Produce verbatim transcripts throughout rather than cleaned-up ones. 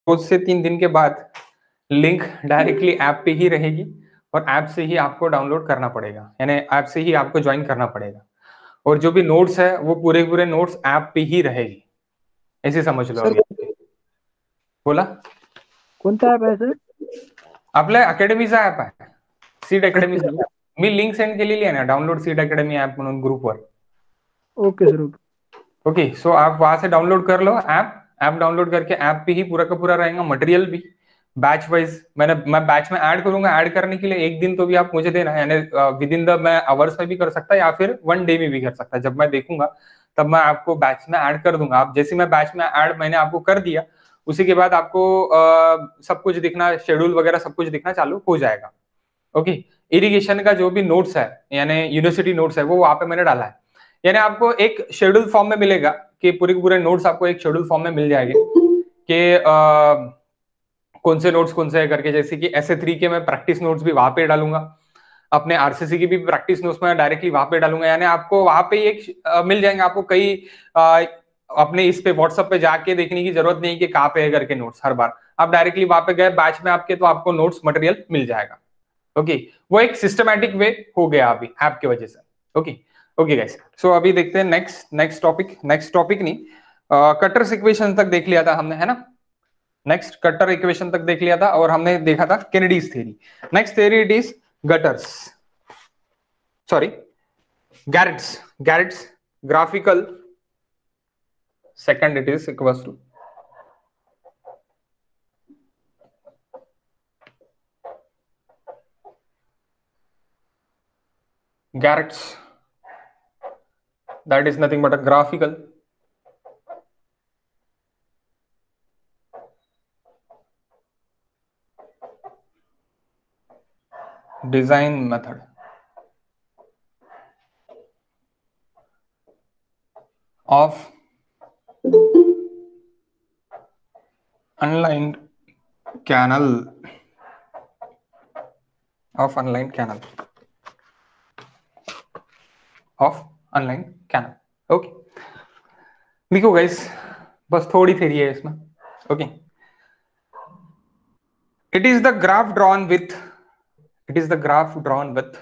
दो से तीन दिन के बाद लिंक डायरेक्टली ऐप पे ही रहेगी और ऐप से ही आपको डाउनलोड करना पड़ेगा, यानी ऐप से ही आपको ज्वाइन करना पड़ेगा। और जो भी नोट्स है वो पूरे पूरे नोट्स ऐप पे ही रहेगी, ऐसे समझ लो। सर अभी बोला कोणता ऍप आहे सर? आपल्या अकॅडमीचा ऍप आहे, सीड अच्छा अकॅडमीचा सर. ऍप. मी लिंक सेंड केलेली आहे ना, डाउनलोड सीड अकॅडमी ऍप म्हणून ग्रुपवर. Okay sir. Okay. Okay, so आप वहां से डाउनलोड कर लो ऐप. ऐप डाउनलोड करके ऐप पे ही पूरा का पूरा रहेगा मटेरियल भी, बैच वाइज. मैंने मैं बैच में ऐड करूंगा. ऐड करने के लिए एक दिन तो भी आप मुझे देना, यानी विद इन द मैं आवर्स में भी कर सकता या फिर वन डे में भी कर सकता. जब मैं देखूंगा तब मैं आपको बैच में ऐड कर दूंगा. आप जैसे मैं बैच में ऐड मैंने आपको कर दिया, उसी के बाद आपको आ, सब कुछ दिखना, शेड्यूल वगैरह सब कुछ दिखना चालू हो जाएगा. ओके, इरिगेशन का जो भी नोट्स है यानी यूनिवर्सिटी नोट्स है वो वहां पे मैंने डाला है. यानी आपको एक शेड्यूल फॉर्म में मिलेगा कि पूरे पूरे नोट्स आपको एक शेड्यूल फॉर्म में मिल जाएंगे कि कौन से नोट्स कौन से है करके. जैसे कि एस ए थ्री के मैं प्रैक्टिस नोट्स भी वहां पे डालूंगा, अपने आरसीसी की भी प्रैक्टिस नोट्स में डायरेक्टली वहां पे डालूंगा. यानी आपको वहां पे एक आ, मिल जाएंगे. आपको कई आ, अपने इस पे व्हाट्सएप पे जाके देखने की जरूरत नहीं कि कहाँ पे है करके नोट्स. हर बार आप डायरेक्टली वहां पे गए बैच में आपके, तो आपको नोट्स मटेरियल मिल जाएगा. ओके okay, वो एक सिस्टमैटिक वे हो गया अभी ऐप की वजह से. ओके ओके गाइस, सो अभी देखते हैं next next topic. Next topic नहीं, कटर इक्वेशन तक देख लिया था हमने, है ना. नेक्स्ट कटर इक्वेशन तक देख लिया था और हमने देखा था Kennedy's theory. Next theory it is gutters, sorry Garrett's. Garrett's graphical. Second it is equals to Garrett's, that is nothing but a graphical design method of unlined canal of unlined canal of unlined canal. Okay okay. देखो guys, बस थोड़ी theory है इसमें. Okay, it is the graph drawn with it is the graph drawn with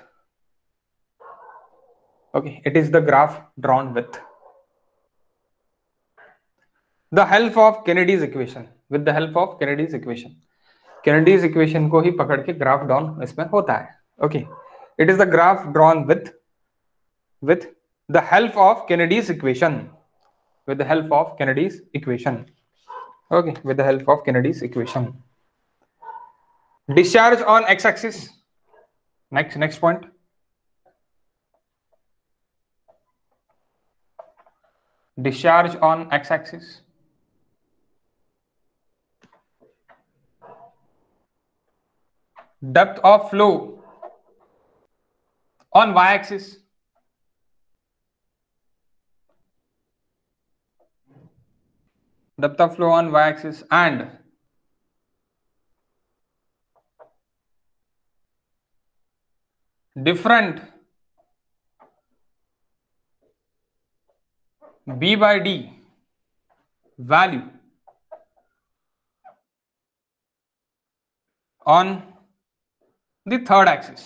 okay it is the graph drawn with the help of Kennedy's equation. With the help of Kennedy's equation, Kennedy's equation को ही पकड़ के graph drawn इसमें होता है. Okay, it is the graph drawn with with the help of Kennedy's equation. With the help of Kennedy's equation. Okay, with the help of Kennedy's equation. Discharge on x-axis. Next, next point. Discharge on x-axis. Depth of flow on y-axis. Depth of flow on y-axis and different b by d value on the third axis.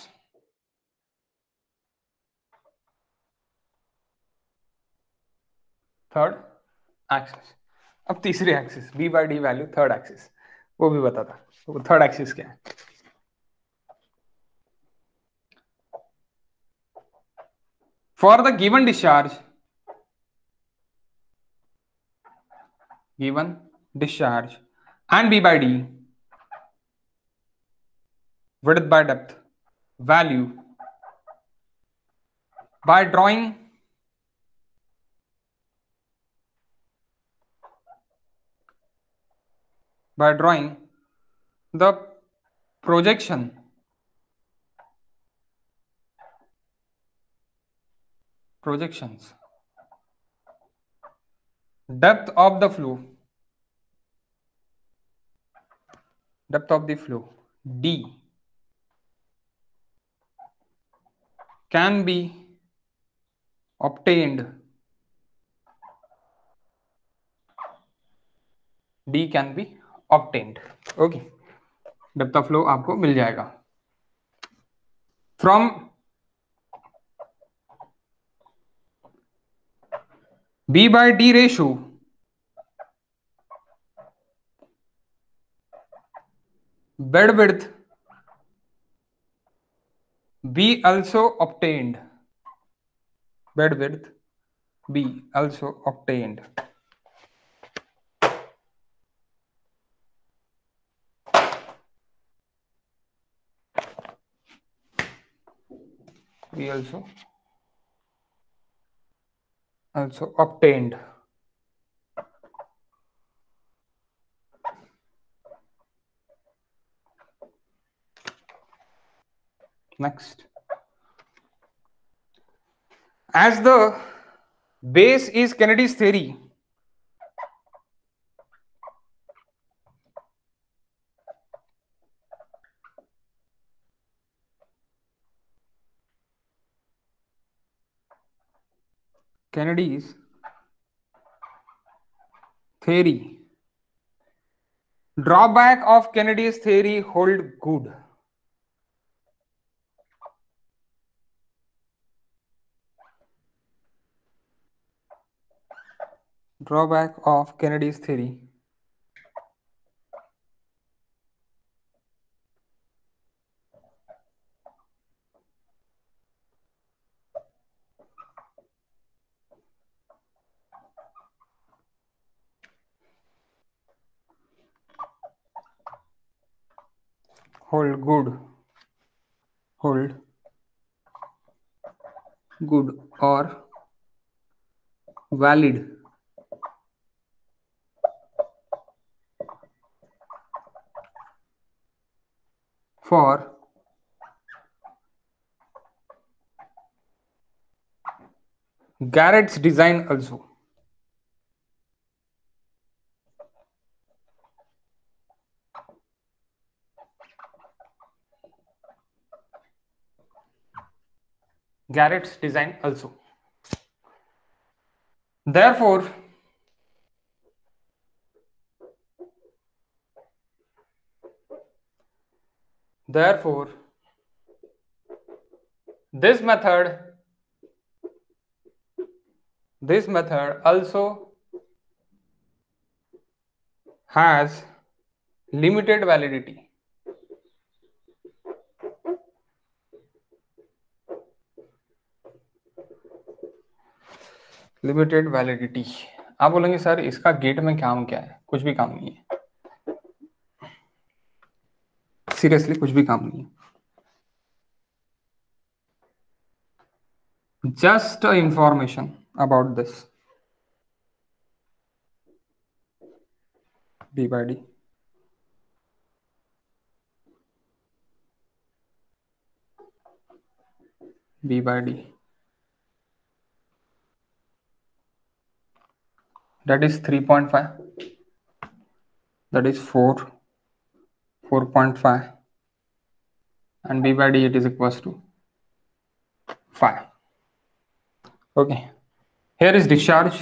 Third axis. अब तीसरी axis b by D value third axis, वो भी बताता. तो third axis क्या है? For the given discharge given discharge and b by d width by depth value by drawing by drawing the projection projections depth of the flow depth of the flow d can be obtained d can be obtained. Okay, depth of flow आपको मिल जाएगा from B by D ratio bed width B also obtained. Bed width B also obtained. B also also obtained. Next, as the base is Kennedy's theory, Kennedy's theory, drawback of Kennedy's theory hold good. Drawback of Kennedy's theory hold good. Hold good or valid for Garrett's design also. Garrett's design also. Therefore, therefore, this method, this method also has limited validity. Limited validity. आप बोलेंगे sir इसका gate में काम क्या है? कुछ भी काम नहीं है, सीरियसली कुछ भी काम नहीं है, just information about this D by D B by D that is three point five, that is four, four point five, and b by d it is equals to five. Okay, here is discharge,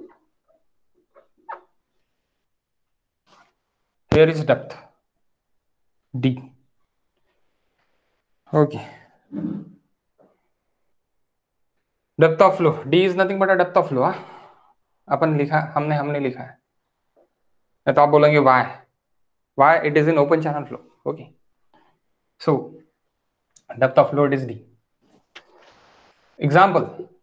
here is depth d. Okay, depth of flow d is nothing but a depth of flow. हाँ, अपन लिखा हमने हमने लिखा है, तो आप बोलेंगे why why it is in open channel flow. Okay, so depth of flow is d. Example,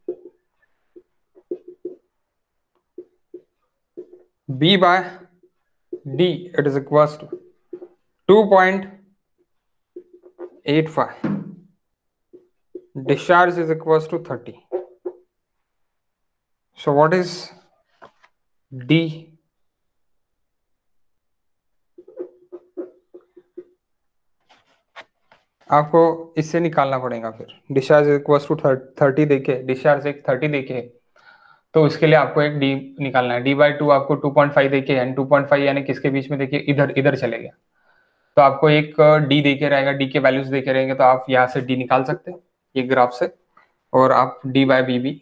b by d it is equals to two point eight five, discharge is equals to thirty. So what is d? आपको इससे निकालना पड़ेगा फिर discharge equals to thirty देके, discharge एक thirty देके, तो इसके लिए आपको एक डी निकालना है। डी बाई टू आपको टू पॉइंट फाइव देके एंड टू पॉइंट फाइव यानी किसके बीच में देखिए इधर इधर चले गया, तो आपको एक डी देके रहेगा, डी के वैल्यूज देके रहेंगे, तो आप यहाँ से डी निकाल सकते हैं ये ग्राफ से, और आप डी बाई बी भी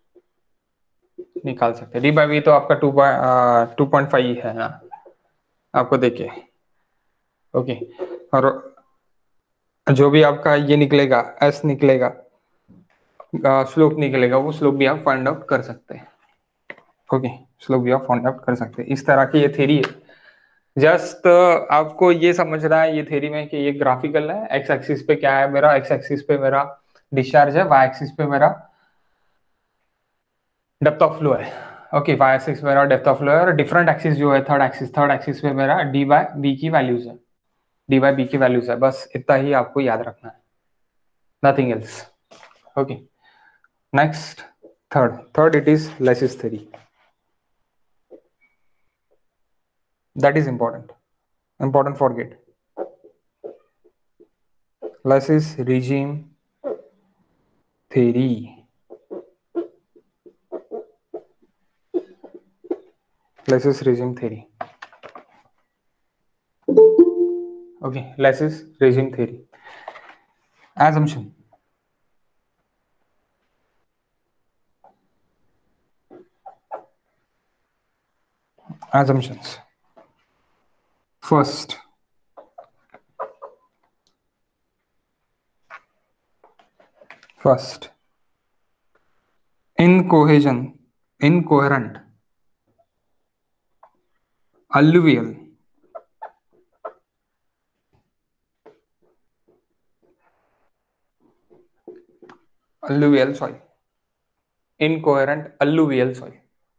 निकाल सकते हैं। डी बाई बी तो आपका टू टू पॉइंट फाइव है ना, आपको देखिए, ओके, और जो भी आपका ये निकलेगा, एस निकलेगा, स्लोप निकलेगा, वो स्लोप भी आप फाइंड आउट कर सकते हैं। ओके, स्लोप भी आप फाइंड आउट कर सकते हैं। इस तरह की ये थ्योरी है। जस्ट आपको ये समझना है ये थ्योरी में कि ये ग्राफिकल है। एक्स एक्सिस पे क्या है मेरा, एक्स एक्सिस पे मेरा डिस्चार्ज है, वाई एक्सिस पे मेरा डेप्थ ऑफ फ्लो है। ओके, वाई एक्सिस पे मेरा डेप्थ ऑफ फ्लो है, और डिफरेंट एक्सिस जो है थर्ड एक्सिस, थर्ड एक्सिस पे मेरा डी बाय बी की वैल्यूज है, डी बाय बी की वैल्यूज है। बस इतना ही आपको याद रखना है, nothing else. Okay, next, third third it is Lacey's theory. That is important, important forget. Lass's regime theory. Lass's regime theory. Okay, Lass's regime theory. Assumption. Assumptions. First, first, incohesion, incoherent, alluvial, alluvial soil, incoherent alluvial soil,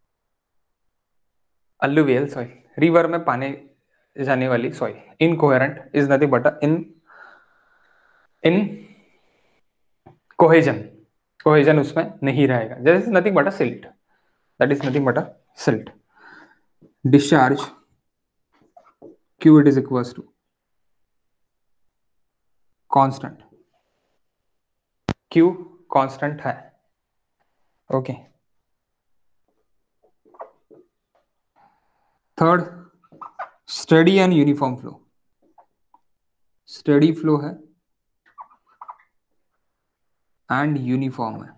alluvial soil, river में पानी जाने वाली soil. Incoherent is nothing but a in in cohesion, cohesion उसमें नहीं रहेगा. There is nothing but a silt. That is nothing but a silt. Discharge Q it is equals to constant. Q constant है. Okay. Third, steady and uniform flow. Steady flow है and uniform है.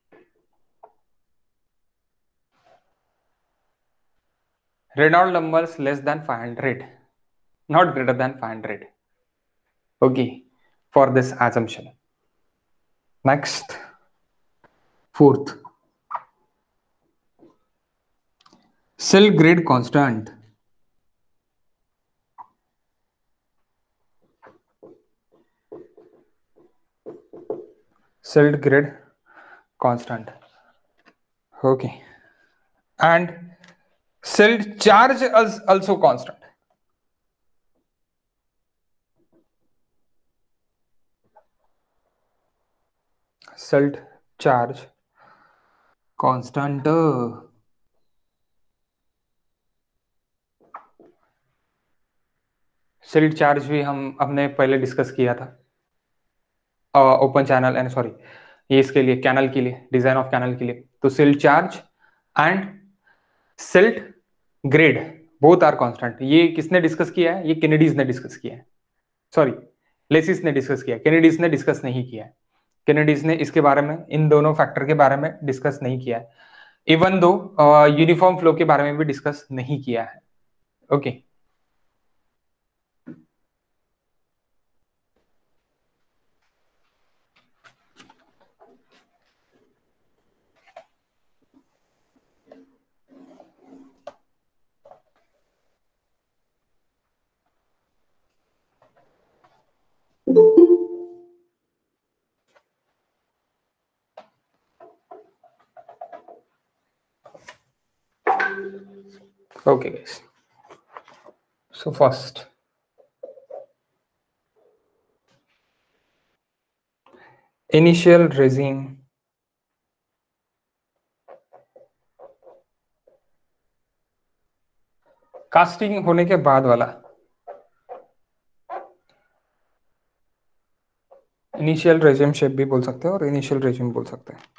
Reynolds numbers less than five hundred, not greater than five hundred. Okay, for this assumption. Next, fourth, cell grade constant. Cell grade constant. Okay, and cell charge is also constant. Cell charge constant. Cell charge भी हम हमने पहले discuss किया था open channel and sorry ये इसके लिए canal के लिए, डिजाइन ऑफ कैनल के लिए. तो cell charge and silt grade both are constant. ये किसने डिस्कस किया है? ये केनेडीज ने डिस्कस किया है, सॉरी लेसिस ने डिस्कस किया है, केनेडीज ने डिस्कस नहीं किया है. केनेडीज ने इसके बारे में, इन दोनों फैक्टर के बारे में डिस्कस नहीं किया है. इवन दो यूनिफॉर्म फ्लो के बारे में भी डिस्कस नहीं किया है. Okay okay. Okay guys, so first initial regime casting होने के बाद वाला इनिशियल रेजिम शेप भी बोल सकते हैं और इनिशियल रेजिम बोल सकते हैं.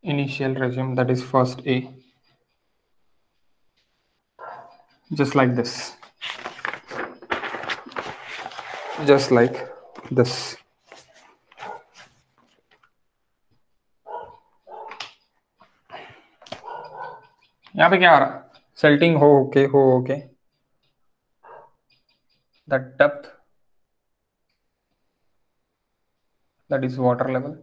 initial regime, that is first A, just like this, just like this. यहाँ पे क्या आ रहा, सेल्टिंग हो ओके हो okay, the depth that is water level,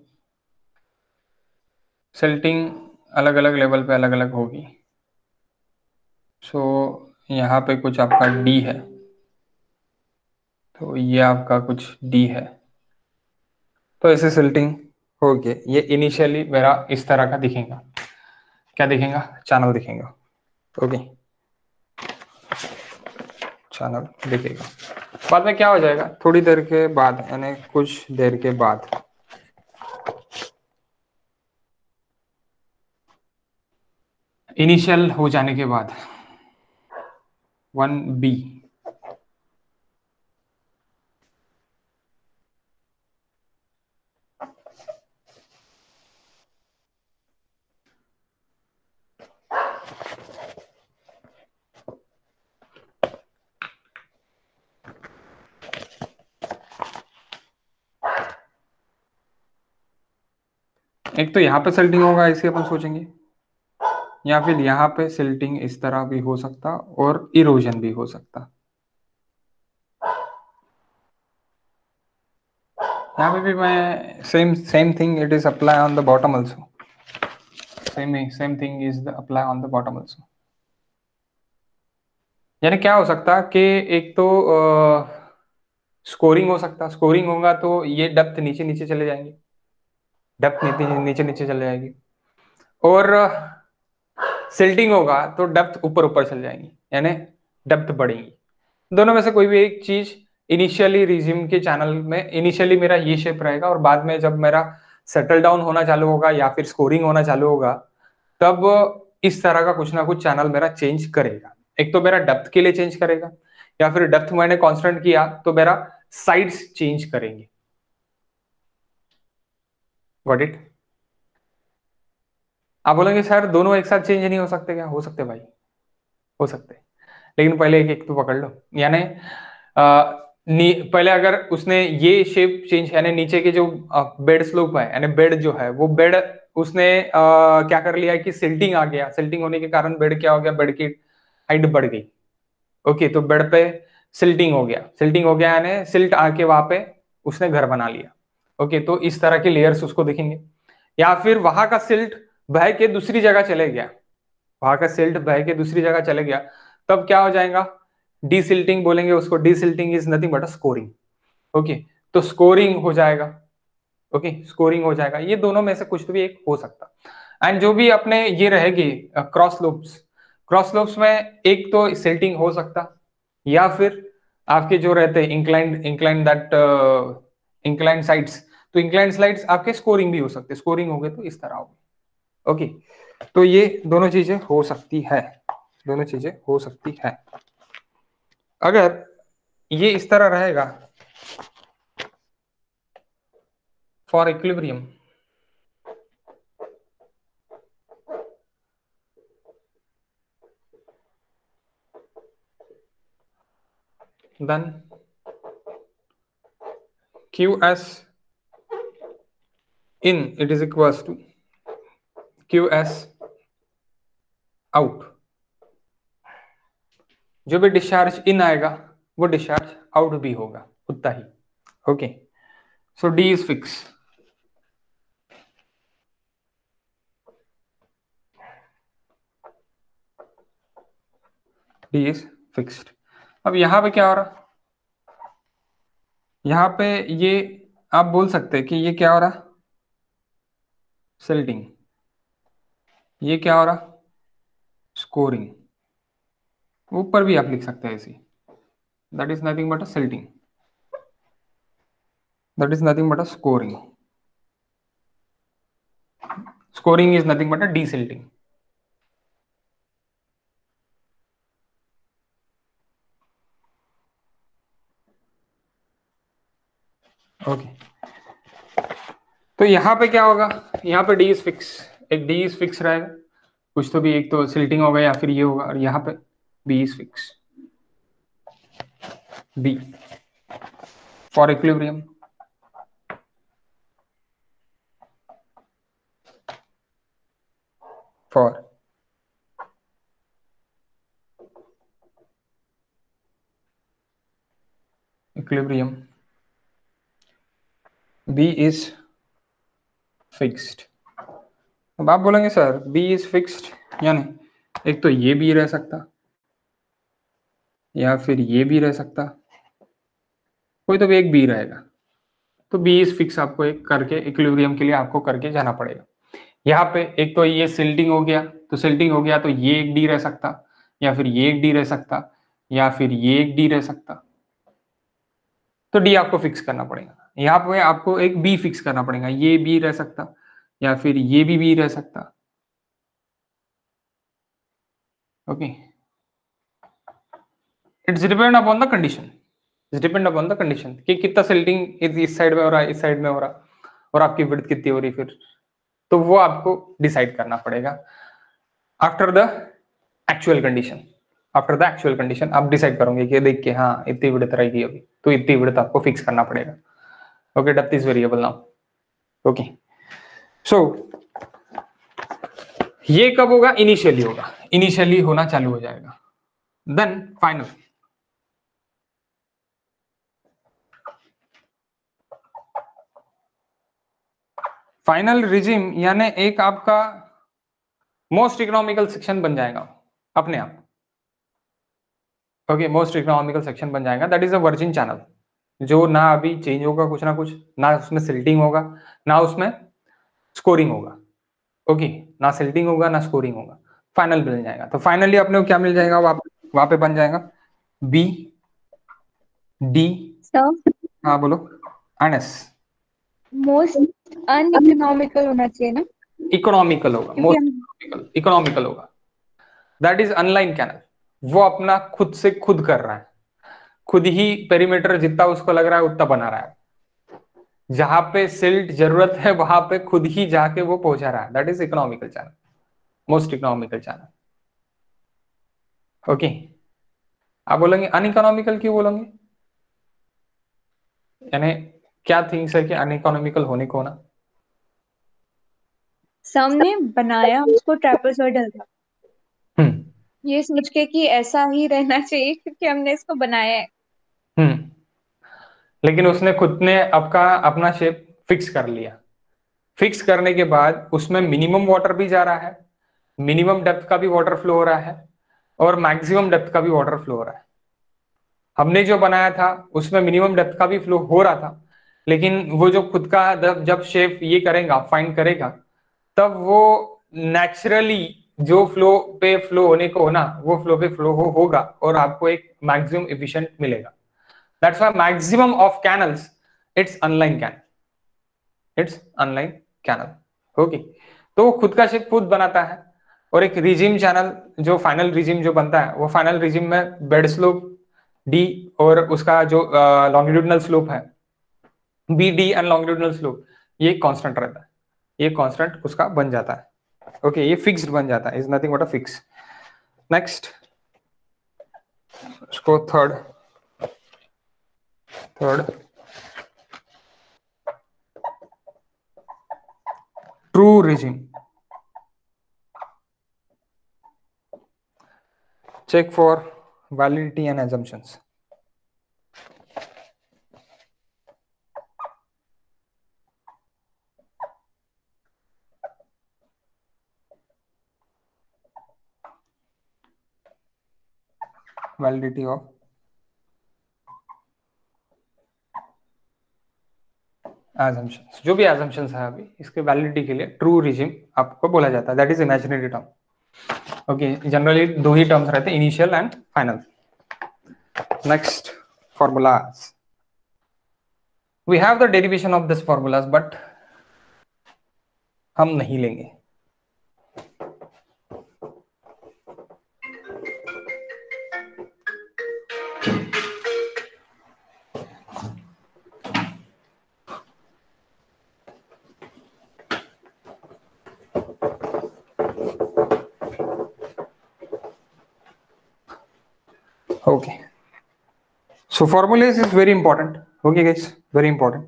silting अलग अलग लेवल पे अलग अलग होगी। सो so, यहाँ पे कुछ आपका डी है, तो ये आपका कुछ डी है, तो ऐसे सेल्टिंग हो गया। ये इनिशियली मेरा इस तरह का दिखेगा, क्या दिखेगा, चैनल दिखेगा। ओके, चैनल दिखेगा। बाद में क्या हो जाएगा, थोड़ी देर के बाद, यानी कुछ देर के बाद इनिशियल हो जाने के बाद वन बी, एक तो यहाँ पे सेल्टिंग होगा ऐसे अपन सोचेंगे, या फिर यहाँ पे सिल्टिंग इस तरह भी हो सकता और इरोजन भी हो सकता। यहाँ पे भी मैं same same thing it is apply on the bottom also, same same thing is apply on the bottom also. यानी क्या हो सकता कि एक तो स्कोरिंग हो सकता, स्कोरिंग होगा तो ये डेप्थ नीचे नीचे चले जाएंगे, डेप्थ नीचे नीचे नीचे चले जाएगी, और सिल्टिंग होगा तो डेप्थ ऊपर ऊपर चल जाएंगी, यानी डेप्थ बढ़ेगी। दोनों में से कोई भी एक चीज इनिशियली रिज्यूम के चैनल में इनिशियली मेरा ये शेप रहेगा, और बाद में जब मेरा सेटल डाउन होना चालू होगा या फिर स्कोरिंग होना चालू होगा, तब इस तरह का कुछ ना कुछ चैनल मेरा चेंज करेगा। एक तो मेरा डेप्थ के लिए चेंज करेगा, या फिर डेप्थ मैंने कांस्टेंट किया तो मेरा साइड्स चेंज करेंगे। Got it? आप बोलेंगे सर दोनों एक साथ चेंज नहीं हो सकते क्या? हो सकते भाई, हो सकते, लेकिन पहले एक एक तो पकड़ लो। यानी पहले अगर उसने ये शेप चेंज, यानी नीचे के जो बेड स्लोप है, यानी बेड जो है वो बेड उसने आ, क्या कर लिया कि सिल्टिंग आ गया, सिल्टिंग होने के कारण बेड क्या हो गया, बेड की हाइट बढ़ गई। ओके, तो बेड पे सिल्टिंग हो गया, सिल्टिंग हो गया यानी सिल्ट आके वहां पे उसने घर बना लिया। ओके, तो इस तरह के लेयर्स उसको दिखेंगे। या फिर वहां का सिल्ट बह के दूसरी जगह चले गया, वहां का सिल्ट बह के दूसरी जगह चले गया, तब क्या हो जाएगा, डीसिल्टिंग बोलेंगे उसको। Desilting is nothing but a scouring. Okay, तो स्कोरिंग हो जाएगा। ओके, स्कोरिंग हो जाएगा। ये दोनों में से कुछ तो भी एक हो सकता। एंड जो भी अपने ये रहेगी क्रॉस लोब्स, क्रॉस लोब्स में एक तो सिल्टिंग हो सकता, या फिर आपके जो रहते हैं inclined inclined that inclined sides, तो इंक्लाइंड साइड्स आपके स्कोरिंग भी हो सकते, स्कोरिंग हो गए तो इस तरह हो गए। ओके, तो ये दोनों चीजें हो सकती है, दोनों चीजें हो सकती है। अगर ये इस तरह रहेगा for equilibrium, then qs in it is equals to qs out। जो भी डिस्चार्ज इन आएगा वो डिस्चार्ज आउट भी होगा उतना ही। Okay, so D is fix. D is fixed. अब यहां पे क्या हो रहा, यहां पे ये आप बोल सकते हैं कि ये क्या हो रहा, सिल्टिंग। ये क्या हो रहा, स्कोरिंग। ऊपर भी आप लिख सकते हैं ऐसी, that is nothing but a silting, that is nothing but a scouring. Scouring is nothing but a desilting. Okay, तो यहां पे क्या होगा, यहां पे डी इज फिक्स, एक डी इज फिक्स रहेगा, कुछ तो भी, एक तो सिल्टिंग होगा या फिर ये होगा, और यहाँ पे B is fix, B for equilibrium. For equilibrium B is fixed. अब आप बोलेंगे सर बी इज फिक्स्ड यानी एक तो ये भी रह सकता या फिर ये भी रह सकता, कोई तो भी एक बी रहेगा, तो बी इज फिक्स आपको एक करके इक्विलिब्रियम के लिए आपको करके जाना पड़ेगा। यहाँ पे एक तो ये सिल्टिंग हो गया, तो सिल्टिंग हो गया तो ये एक डी रह सकता, या फिर ये एक डी रह सकता, या फिर ये एक डी रह सकता, तो डी आपको फिक्स करना पड़ेगा। यहाँ पे आपको एक बी फिक्स करना पड़ेगा, ये बी रह सकता या फिर ये भी बी रह सकता। Okay, it's depend upon the condition, it's depend upon the condition कि कितना सिल्टिंग इस साइड में हो रहा है, इस साइड में हो रहा, और आपकी विड्थ कितनी हो रही, फिर तो वो आपको डिसाइड करना पड़ेगा after the actual condition. After the actual condition आप डिसाइड करोगे कि देख के हाँ इतनी विड्थ रहेगी अभी, तो इतनी विड्थ आपको फिक्स करना पड़ेगा। Okay, depth is variable now. Okay, so ये कब होगा? इनिशियली होगा, इनिशियली होना चालू हो जाएगा। देन फाइनल, फाइनल रिजिम यानी एक आपका मोस्ट इकोनॉमिकल सेक्शन बन जाएगा अपने आप। ओके, मोस्ट इकोनॉमिकल सेक्शन बन जाएगा, that is a virgin channel, जो ना अभी चेंज होगा कुछ ना कुछ, ना उसमें सिल्टिंग होगा ना उसमें स्कोरिंग होगा। ओके, ना सिल्टिंग होगा ना स्कोरिंग होगा, फाइनल मिल जाएगा। तो फाइनली अपने को क्या मिल जाएगा? वहां पे बन जाएगा बी डी, हाँ बोलो, एंड एस। मोस्ट अनइकोनॉमिकल होना चाहिए ना? इकोनॉमिकल होगा, मोस्ट इकोनॉमिकल, इकोनॉमिकल होगा, दैट इज अनलाइन कैनल। वो अपना खुद से खुद कर रहा है, खुद ही पेरीमीटर जितना उसको लग रहा है उतना बना रहा है, जहां पे सिल्ट जरूरत है वहां पे खुद ही जाके वो पहुंचा रहा है, that is economical channel, most economical channel. Okay, आप बोलेंगे अनइकोनॉमिकल क्यों बोलेंगे? यानी क्या थिंग्स है कि अनइकोनॉमिकल होने को ना? सबने बनाया उसको ट्रेपेजॉइडल था, हम्म ये सोच के कि ऐसा ही रहना चाहिए क्योंकि हमने इसको बनाया है। हम्म लेकिन उसने खुद ने आपका अपना शेप फिक्स कर लिया, फिक्स करने के बाद उसमें मिनिमम वाटर भी जा रहा है, मिनिमम डेप्थ का भी वाटर फ्लो हो रहा है, और मैक्सिमम डेप्थ का भी वाटर फ्लो हो रहा है। हमने जो बनाया था उसमें मिनिमम डेप्थ का भी फ्लो हो रहा था, लेकिन वो जो खुद का जब शेप ये करेगा, फाइंड करेगा, तब वो नेचुरली जो फ्लो पे फ्लो होने को होना वो फ्लो पे फ्लो हो, होगा और आपको एक मैक्सिमम एफिशिएंट मिलेगा। That's why maximum of canals it's unlined canal, it's unlined canal. Okay, तो वो खुद का शेप खुद बनाता है, और एक रिजिम चैनल जो फाइनल रिजिम जो बनता है, वो फाइनल रिजिम में बेड स्लोप डी और उसका जो लॉन्गिट्यूडनल स्लोप है B D and longitudinal slope, ये कांस्टेंट रहता है, ये कांस्टेंट उसका बन जाता है। ओके okay, ये फिक्स्ड बन जाता है, is nothing but a fix. Next, इसको third third true regime. check for validity and assumptions. Validity of assumptions, जो भी assumptions है अभी इसके वैलिडिटी के लिए ट्रू रिजिम आपको बोला जाता है, that is imaginary term. Okay, generally दो ही टर्म्स रहते हैं, initial and final. Next, formulas. We have the derivation of this formulas, but हम नहीं लेंगे। Okay. So formulas is very important. Okay, guys, very important.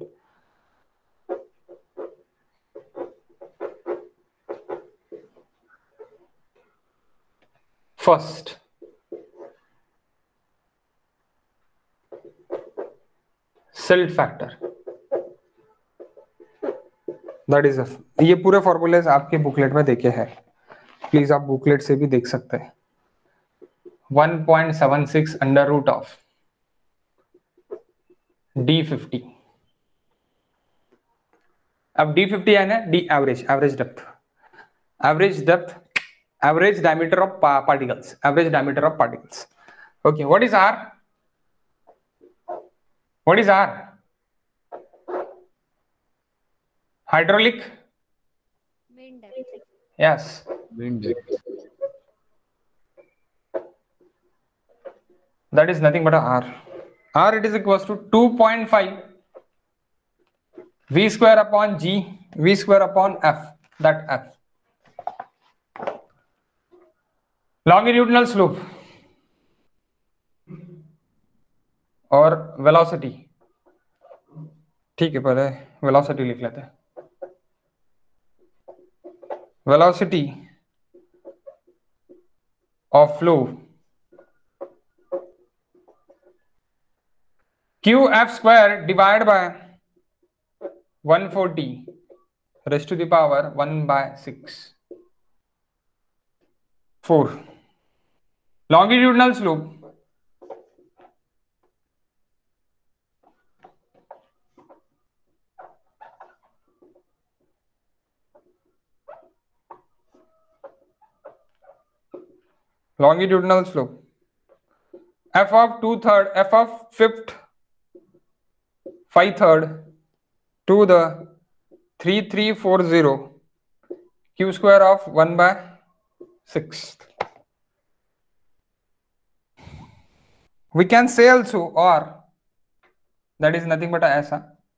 First, silt factor. That is a, ये पूरे formulas आपके booklet में देखे हैं, please आप बुकलेट से भी देख सकते हैं. one point seven six under root of D fifty. अब डी फिफ्टी है ना, D average, average depth, average depth, average diameter of particles, average diameter of particles. Okay, what is R? What is R? hydraulic, Main depth. yes, Wind depth. that is nothing but a r. R it is equals to two point five v square upon g, v square upon f, that f. Longitudinal slope और velocity, ठीक है, पहले velocity लिख लेते हैं. Velocity of flow q f square divided by one forty raised to the power one by six. four. Longitudinal slope longitudinal slope f of two third, f of fifth, five third to the three three four zero q square of one by sixth. We can say also, or that is nothing but a ऐसा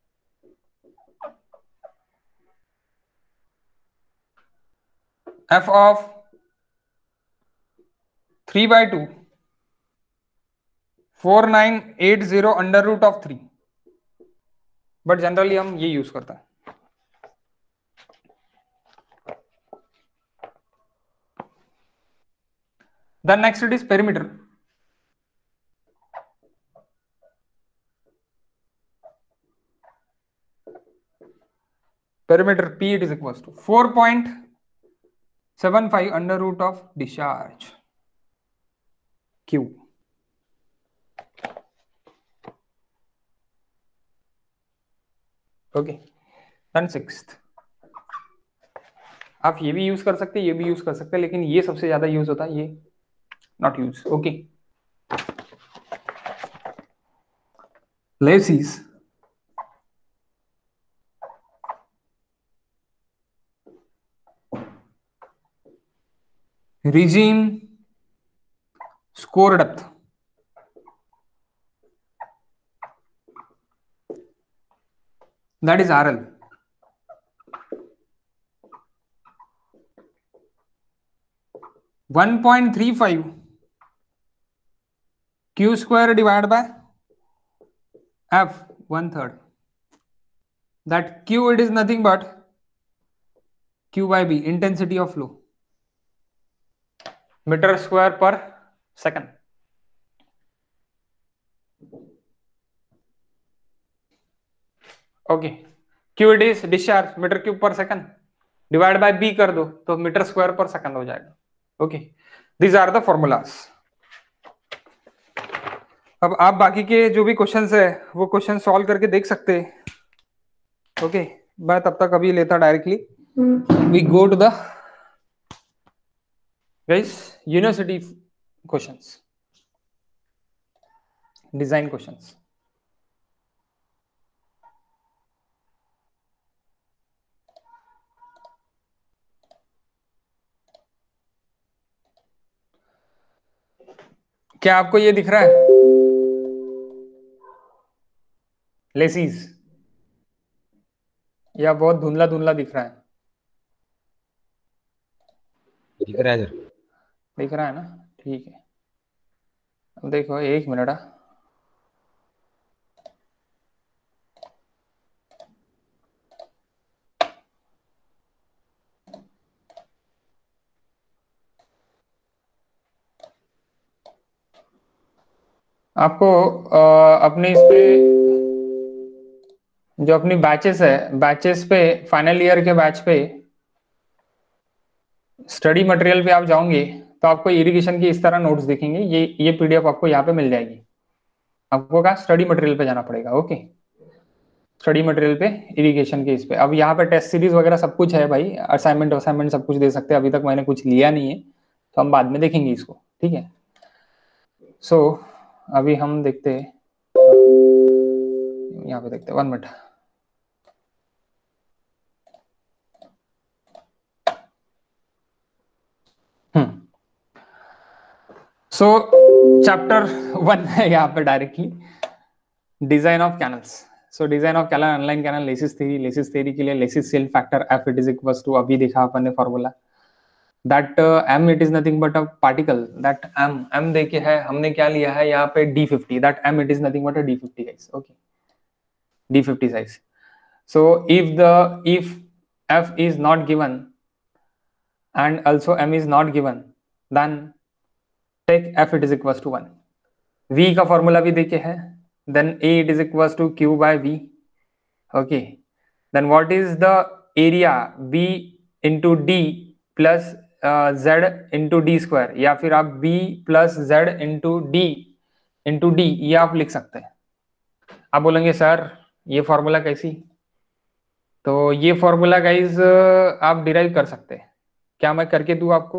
f of three by two four nine eight zero under root of three, but generally हम ये use करते हैं. Then next it is perimeter. Perimeter P it is equals to four point seven five under root of discharge Q. Okay. Then sixth, आप ये भी use कर सकते हैं, ये भी यूज कर सकते हैं, लेकिन ये सबसे ज्यादा यूज होता है, ये not use. Okay. Lacies regime score depth that is R L. one point three five q square divided by f one third. That q it is nothing but q by b, intensity of flow, meter square per second. Okay, q it is discharge meter cube per second, divide by b कर दो तो metre square पर second हो जाएगा. Okay, these are the formulas. अब आप बाकी के जो भी क्वेश्चंस है वो क्वेश्चन सॉल्व करके देख सकते हैं. ओके, मैं तब तक अभी लेता directly we go to the guys university questions, design questions. क्या आपको ये दिख रहा है? लेसीज, या बहुत धुंधला धुंधला दिख रहा है? दिख रहा है सर. दिख रहा है ना, ठीक है. अब देखो एक मिनट, आपको आ, अपने इस पे जो अपनी बैचेस है, बैचेस पे फाइनल ईयर के बैच पे स्टडी मटेरियल पे आप जाओगे तो आपको इरिगेशन की इस तरह नोट्स दिखेंगे। ये ये पीडीएफ आपको यहाँ पे मिल जाएगी। आपको क्या स्टडी मटेरियल पे जाना पड़ेगा। ओके, स्टडी मटेरियल पे इरिगेशन के इस पे। अब यहाँ पे टेस्ट सीरीज वगैरह सब कुछ है भाई, असाइनमेंट असाइनमेंट सब कुछ दे सकते हैं। अभी तक मैंने कुछ लिया नहीं है तो हम बाद में देखेंगे इसको, ठीक है। सो so, अभी हम देखते हैं, यहाँ पे देखते हैं, one minute. Hmm so chapter one है यहाँ पे directly design of canals. So design of canal, online canal, Lacey's theory. Lacey's theory के लिए Lacey's silt factor F it is equals to, अभी देखा अपन ने formula, that M it is nothing but a particle, that M M देखे है हमने क्या लिया है यहाँ पे D fifty, that M it is nothing but a D fifty guys. Okay, D fifty size. So if the if F is not given and also m is not given, then take f it is equals to one. v का formula भी देखे है, then a it is equals to q by v। okay, then what is the area b into d plus uh, z into d square, या फिर आप b plus z into d into d ये आप लिख सकते हैं। आप बोलेंगे सर ये फॉर्मूला कैसी, तो ये फॉर्मूला गाइज आप डिराइव कर सकते हैं। क्या मैं करके दूं आपको?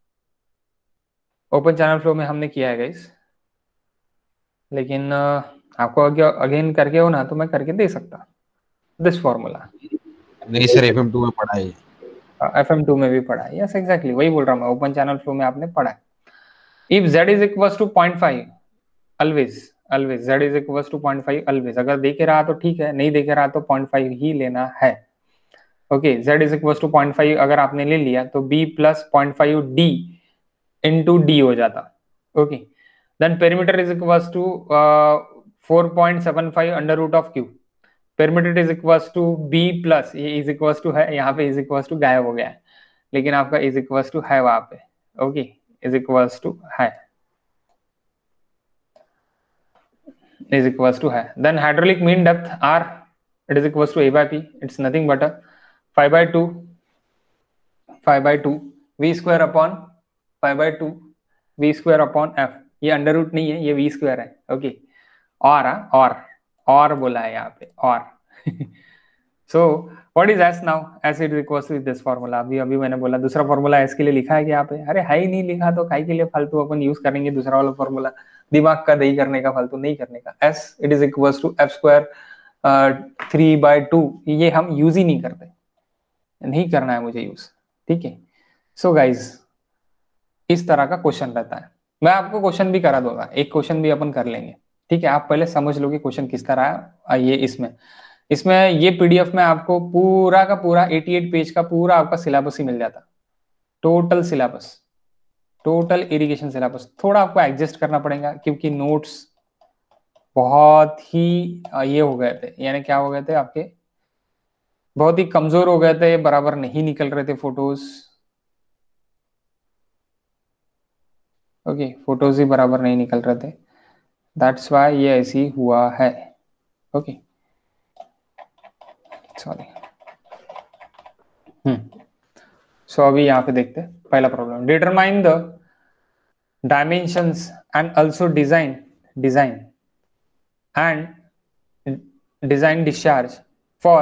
ओपन चैनल फ्लो में हमने किया है गाइस, लेकिन आपको अगेन करके हो ना तो मैं करके दे सकता दिस फॉर्मूला। नहीं सर, एफ एम टू में पढ़ा है, एफ एम टू में भी पढ़ा है। यस एग्जैक्टली वही बोल रहा हूँ मैं, ओपन चैनल फ्लो में आपने पढ़ा है। If z is equals to point five always always z is equals to point five always. अगर देखे रहा तो ठीक है, नहीं देखे रहा तो पॉइंट फाइव ही लेना है। Okay, z is equals to point five अगर आपने ले लिया तो b plus point five D into D हो जाता। Okay, then perimeter is equals to four point seven five under root of Q. Perimeter is equals to b plus, ये is equals to है, यहाँ पे इज इक्वल्स टू गायब हो गया है, लेकिन आपका इज इक्वल्स टू है वहां पे। ओके, इज इक्वल्स टू है, इज इक्वल्स टू है। Then hydraulic mean depth r it is equals to a by p, it's nothing but a five by two five by two v square upon five by two v square upon f। ये under root नहीं है, ये v square है। Okay, और और और बोला है यहाँ पे और। So what is s now? s is equals to this formula. अभी अभी मैंने बोला दूसरा फॉर्मूला s के लिए लिखा है कि यहाँ पे, अरे है ही नहीं लिखा तो काहे के लिए फालतू अपन यूज करेंगे दूसरा वाला फॉर्मूला, दिमाग का दही करने का, फालतू नहीं करने का। s it is equals to F square three by two, ये हम यूज ही नहीं करते, नहीं करना है मुझे यूज, ठीक है। सो गाइज इस तरह का क्वेश्चन रहता है। मैं आपको क्वेश्चन भी करा दूंगा, एक क्वेश्चन भी अपन कर लेंगे, ठीक है। आप पहले समझ लो कि क्वेश्चन किस तरह है। ये इसमें इसमें ये पीडीएफ में आपको पूरा का पूरा अठासी पेज का पूरा आपका सिलेबस ही मिल जाता, total syllabus, total irrigation syllabus. थोड़ा आपको एडजस्ट करना पड़ेगा क्योंकि नोट्स बहुत ही ये हो गए थे, यानी क्या हो गए थे आपके, बहुत ही कमजोर हो गए थे, बराबर नहीं निकल रहे थे फोटोज। ओके, फोटोज ही बराबर नहीं निकल रहे थे, दैट्स व्हाई ये ऐसी हुआ है। Okay, sorry. हम्म सो अभी यहाँ पे देखते हैं पहला problem, determine the dimensions and also design design and design discharge for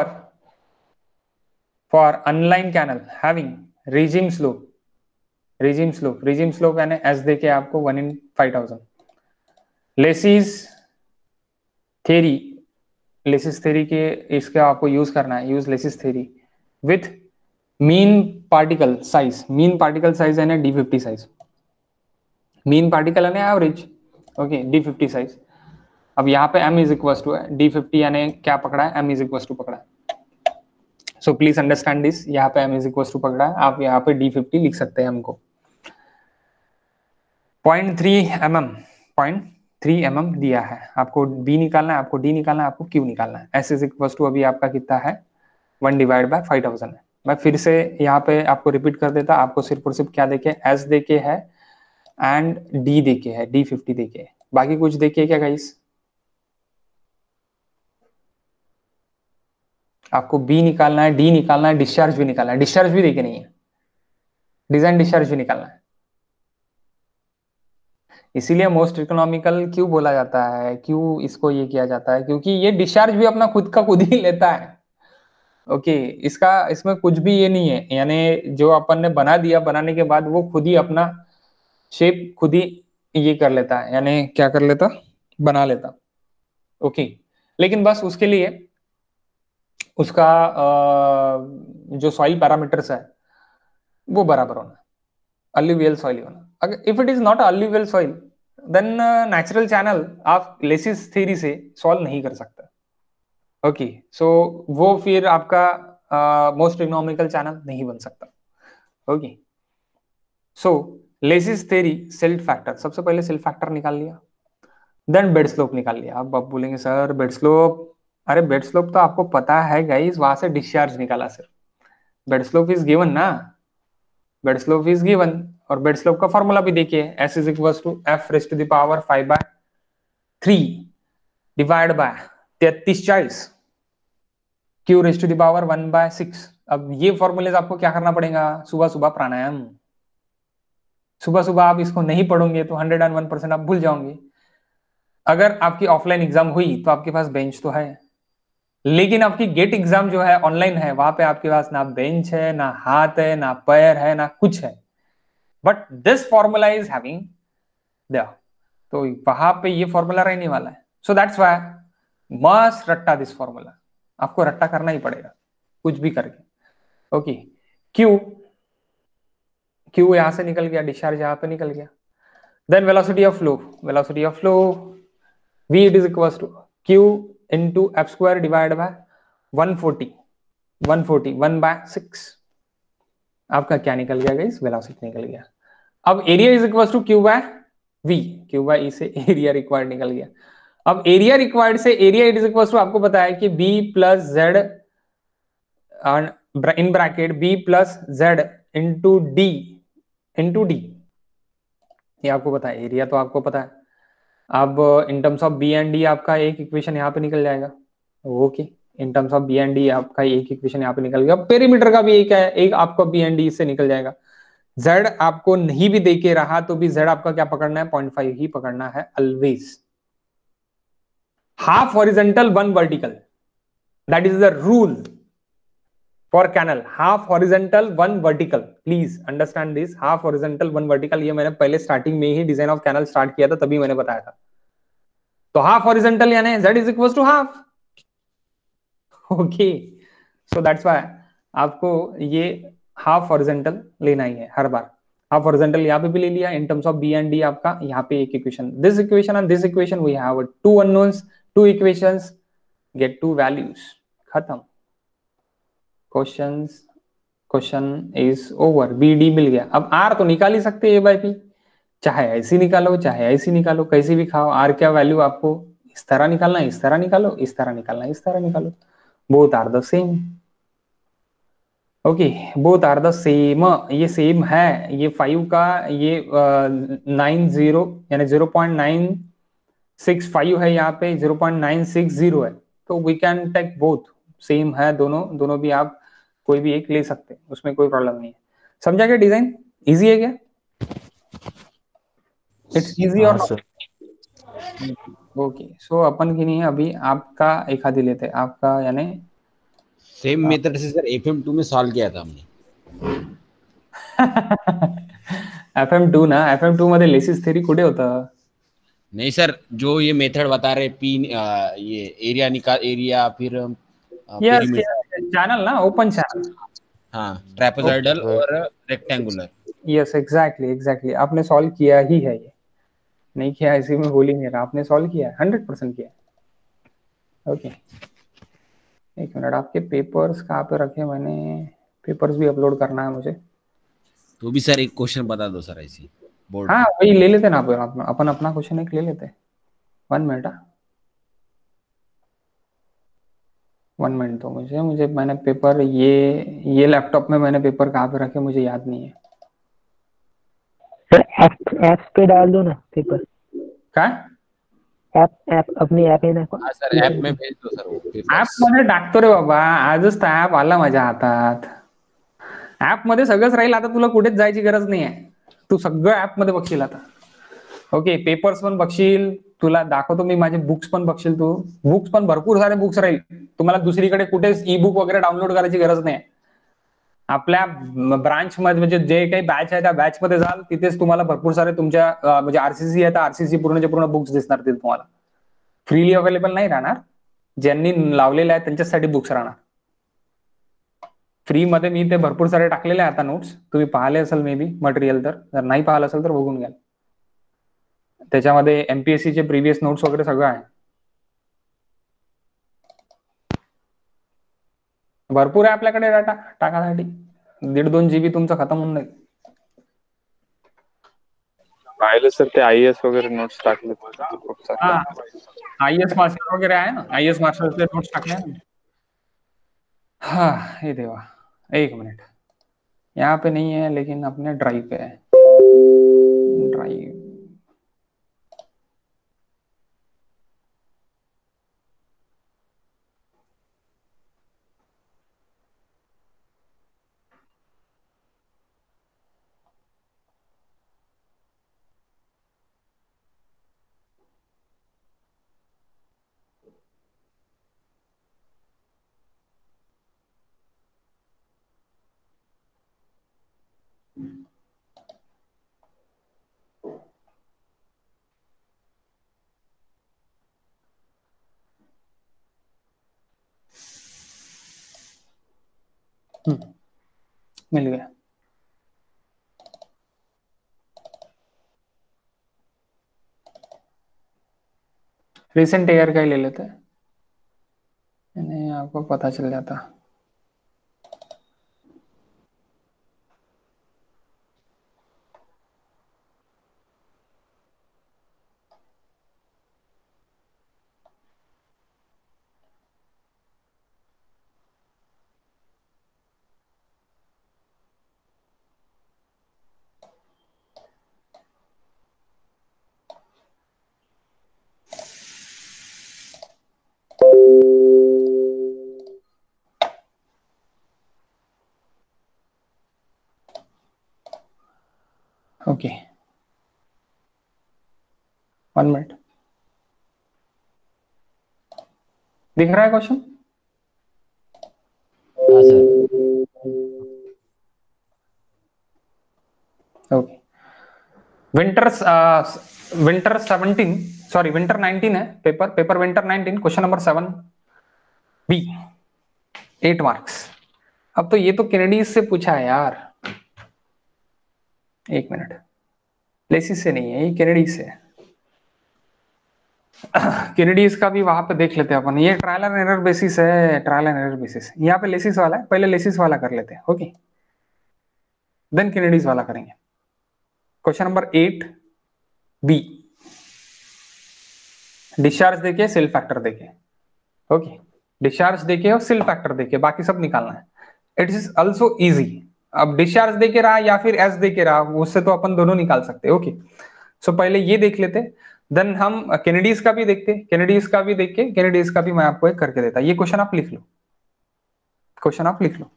for unlined canal having regime slope, regime slope regime slope यानी s देके आपको one in five thousand. Lacey's theory, Lacey's theory के इसके आपको use करना है, use Lacey's theory with mean particle size, mean particle size है ना D fifty size, mean particle है ना average. Okay, D fifty size. अब यहाँ पे m इज इक्वल टू है डी फिफ्टी, यानी क्या पकड़ा है, m इज इक्वल टू पकड़ा है। सो प्लीज अंडरस्टैंड दिस, यहाँ पे m इज इक्वल टू पकड़ा है, आप यहाँ पे डी फिफ्टी लिख सकते हैं हमको। Point three M M point three M M दिया है, आपको बी निकालना है, आपको डी निकालना है, आपको क्यू निकालना है। एस इज इक्वल टू अभी आपका कितना है, one divide by five thousand है। मैं फिर से यहाँ पे आपको रिपीट कर देता, आपको सिर्फ और सिर्फ क्या देके, एस देके है एंड डी देके है, डी फिफ्टी देके है, बाकी कुछ देके क्या गाइस? आपको बी निकालना है, डी निकालना है, डिस्चार्ज भी निकालना है, डिस्चार्ज भी देके नहीं है, डिजाइन डिस्चार्ज भी निकालना है। इसीलिए मोस्ट इकोनॉमिकल क्यों बोला जाता है, क्यों इसको ये किया जाता है, क्योंकि ये डिस्चार्ज भी अपना खुद का खुद ही लेता है। ओके okay, इसका इसमें कुछ भी ये नहीं है, यानी जो अपन ने बना दिया, बनाने के बाद वो खुद ही अपना शेप खुद ही ये कर लेता है, यानी क्या कर लेता, बना लेता। Okay okay. लेकिन बस उसके लिए उसका जो सॉइल पैरामीटर्स है वो बराबर होना, अल्यूवियल सॉइल होना। अगर if it is not alluvial soil then natural channel आप लेसिस थ्योरी से सॉल्व नहीं कर सकता। ओके okay, सो so वो फिर आपका मोस्ट इकोनॉमिकल चैनल नहीं बन सकता। Okay so Lacey's theory silt factor, सबसे पहले सेल्फ फैक्टर निकाल लिया, देन बेड स्लोप निकाल लिया। अब आप बोलेंगे सर बेड स्लोप, अरे बेड स्लोप तो आपको पता है गाइस, वहां से डिस्चार्ज निकाला सिर्फ, बेड स्लोप इज गिवन ना, बेड स्लोप इज गिवन, और बेड स्लोप का फॉर्मूला भी देखिए, S is equal to F raise to the power five by three divide by तैतीस चालीस Q raise to the power one by six. अब ये फॉर्मूले आपको क्या करना पड़ेगा, सुबह सुबह प्राणायाम, सुबह सुबह आप इसको नहीं पढ़ोगे तो हंड्रेड एंड वन परसेंट आप भूल जाओगे। अगर आपकी ऑफलाइन एग्जाम हुई तो आपके पास बेंच तो है, लेकिन आपकी गेट एग्जाम जो है ऑनलाइन है, वहां पे आपके पास ना बेंच है, ना हाथ है, ना पैर है, ना कुछ है, but this formula is having there, तो वहां पे ये फॉर्मूला रहने वाला है। सो दैट्स व्हाई मस्ट रट्टा दिस फॉर्मूला, आपको रट्टा करना ही पड़ेगा कुछ भी करके। ओके क्यू, क्यू यहां से निकल गया, डिस्चार्ज यहां पे निकल गया, then velocity of flow, velocity of flow v it is equals to q into f square divided by one forty, one forty, one by six। आपका क्या निकल गया गाइस, वेलोसिटी निकल गया। अब area is equal to Q by V, Q by E से area required निकल गया। अब एरिया रिक्वायर्ड से area it is equal to, आपको पता है कि b plus Z in bracket b plus Z into D into D, ये आपको पता है, एरिया तो आपको पता है। अब in terms of B and D आपका एक इक्वेशन यहाँ पे निकल जाएगा। Okay in terms of B and D आपका एक इक्वेशन यहाँ पे निकल गया, पेरीमीटर का भी एक है, एक आपका बी एंड डी से निकल जाएगा। जेड आपको नहीं भी देके रहा तो भी जेड आपका क्या पकड़ना है, पॉइंट फाइव ही पकड़ना है always. Half horizontal one vertical, that is the rule for canal, half horizontal one vertical, please understand this, half horizontal one vertical, ये मैंने पहले स्टार्टिंग में ही डिजाइन ऑफ कैनल स्टार्ट किया था, तभी मैंने बताया था। तो हाफ हॉरिजॉन्टल यानी z is equal to half. Okay so that's why आपको ये हाफ हॉरिजॉन्टल लेना ही है हर बार। हाफ हॉरिजॉन्टल यहाँ पे भी ले लिया, in terms of B and D आपका यहाँ पे एक equation, this equation and this equation we have two unknowns, two equations, get two values, खत्म, questions, question is over. B D मिल गया, अब आर तो निकाल ही सकते हैं ए बाई पी, चाहे ऐसी निकालो चाहे ऐसी निकालो, कैसी भी खाओ, आर क्या वैल्यू आपको इस तरह निकालना है, इस तरह निकालो, इस तरह निकालना है, इस तरह निकालो, both are the same. Okay both are the same, ये सेम है, ये फाइव का ये नाइन जीरो यानी zero point nine six five है, यहाँ पे zero point nine six zero है, तो we can take both, same है दोनों, दोनों भी आप कोई भी एक ले सकते हैं, उसमें कोई प्रॉब्लम नहीं है। समझा क्या डिजाइन, इजी है क्या, इट्स इजी और ओके सो अपन की नहीं है अभी, आपका एक आधी लेते हैं, आपका यानी सेम मेथड से सर एफ एम टू में सॉल्व किया था हमने। एफ एम टू ना, एफ एम टू मध्ये लेसिस थ्योरी कुठे होता? नहीं सर, जो ये मेथड बता रहे पी आ, ये एरिया निकाल, एरिया फिर यस चैनल ना, ओपन चैनल, हाँ ट्रापेजॉइडल और रेक्टेंगुलर, यस एग्जैक्टली एग्जैक्टली, आपने सॉल्व किया ही है, ये नहीं किया इसी में बोल ही नहीं रहा, आपने सॉल्व किया है, हंड्रेड परसेंट किया है। ओके एक मिनट, आपके पेपर्स कहाँ पे रखे मैंने, पेपर्स भी अपलोड करना है मुझे। तो भी सर एक क्वेश्चन बता दो सर ऐसी। बोर्ड। हाँ वही ले लेते ना अपन अपन अपन अपना क्वेश्चन एक ले लेते। वन मिनट वन मिनट तो मुझे मुझे मैंने पेपर ये ये लैपटॉप में मैंने पेपर कहाँ पे रखे मुझे याद नहीं है। सर ऐप ऐप पे डाल दो ना पेपर। काय ऐप ऐप अपनी ऐप आहे ना हाँ सर ऐप में भेज दो सर वो ऍप पेपर्स। मध्ये टाकतो रे बाबा, आजच तर ऍप आला माझ्या हातात. ऍप मध्ये सगळंच राहील, आता तुला कुठेच जायची गरज नाही आहे. तू सगळं ऍप मध्ये बघशील आता. ओके पेपर्स पण बघशील, तुला दाखवतो मी माझे बुक्स पण बघशील तू. बुक्स पण भरपूर सारे बुक्स राहील, तुम्हाला दुसरीकडे कुठेच ई बुक वगैरे डाउनलोड करायची गरज नाही. आपल्या ब्रांच मध्ये म्हणजे जे काही बॅच आहे त्या बॅच मध्ये जाल, तिथेच तुम्हाला भरपूर सारे तुमच्या अं, म्हणजे आरसीसी आहे तर आरसीसी पूर्णचे पूर्ण बुक्स दिसणार तिथे तुम्हाला. फ्रीली अवेलेबल नाही राहणार, ज्यांनी लावलेले आहेत त्यांच्यासाठी बुक्स राहणार. फ्री मध्ये मी ते भरपूर सारे टाकलेले आहे आता नोट्स, तुम्ही पाहिले असेल मे बी मटेरियल, तर जर नाही पाहिलं असेल तर बघून घ्या. त्याच्यामध्ये एमपीएससी चे प्रिव्हियस नोट्स वगैरे सगळं आहे. भरपूर आहे आपल्याकडे डाटा टाकासाठी, दीड दोन जीबी तुमचा खतम होऊन जाईल. पाहिलं सर ते आय एस वगैरे नोट्स टाकले खूप हा सारे. आई एस मास्टर वगैरे आहे ना, आई एस मास्टरचे नोट्स टाकले आहे ना. हा हे देवा, एक मिनट, यहाँ पे नहीं है लेकिन अपने ड्राइव पे है. ड्राइव हम्म, मिल गया. रिसेंट ईयर का ही ले लेते हैं, नहीं आपको पता चल जाता. ओके वन मिनट, दिख रहा है क्वेश्चन? हाँ sir okay. Winter winter seventeen sorry winter nineteen है paper, paper winter nineteen, question number seven B, eight marks. अब तो ये तो कैनेडीज से पूछा है यार, एक मिनट, लेसिस से नहीं है ये, कैनेडीज से है. कैनेडीज का भी वहां पे देख लेते हैं अपन. ये ट्रायल एंड एरर बेसिस है, ट्रायल एंड एरर बेसिस. यहाँ पे लेसिस वाला है, पहले लेसिस वाला कर लेते हैं. ओके देन कैनेडीज वाला करेंगे. Question number eight B, discharge देके सेल फैक्टर देके. ओके डिस्चार्ज देके और सेल फैक्टर देके, बाकी सब निकालना है. It is also easy. अब डिस्चार्ज देके रहा या फिर एस देके रहा, उससे तो अपन दोनों निकाल सकते हैं. ओके सो पहले ये देख लेते, देन हम कैनेडीज का भी देखते. कैनेडीज का भी देख के, कैनेडीज का भी मैं आपको एक करके देता. ये क्वेश्चन आप लिख लो, क्वेश्चन आप लिख लो.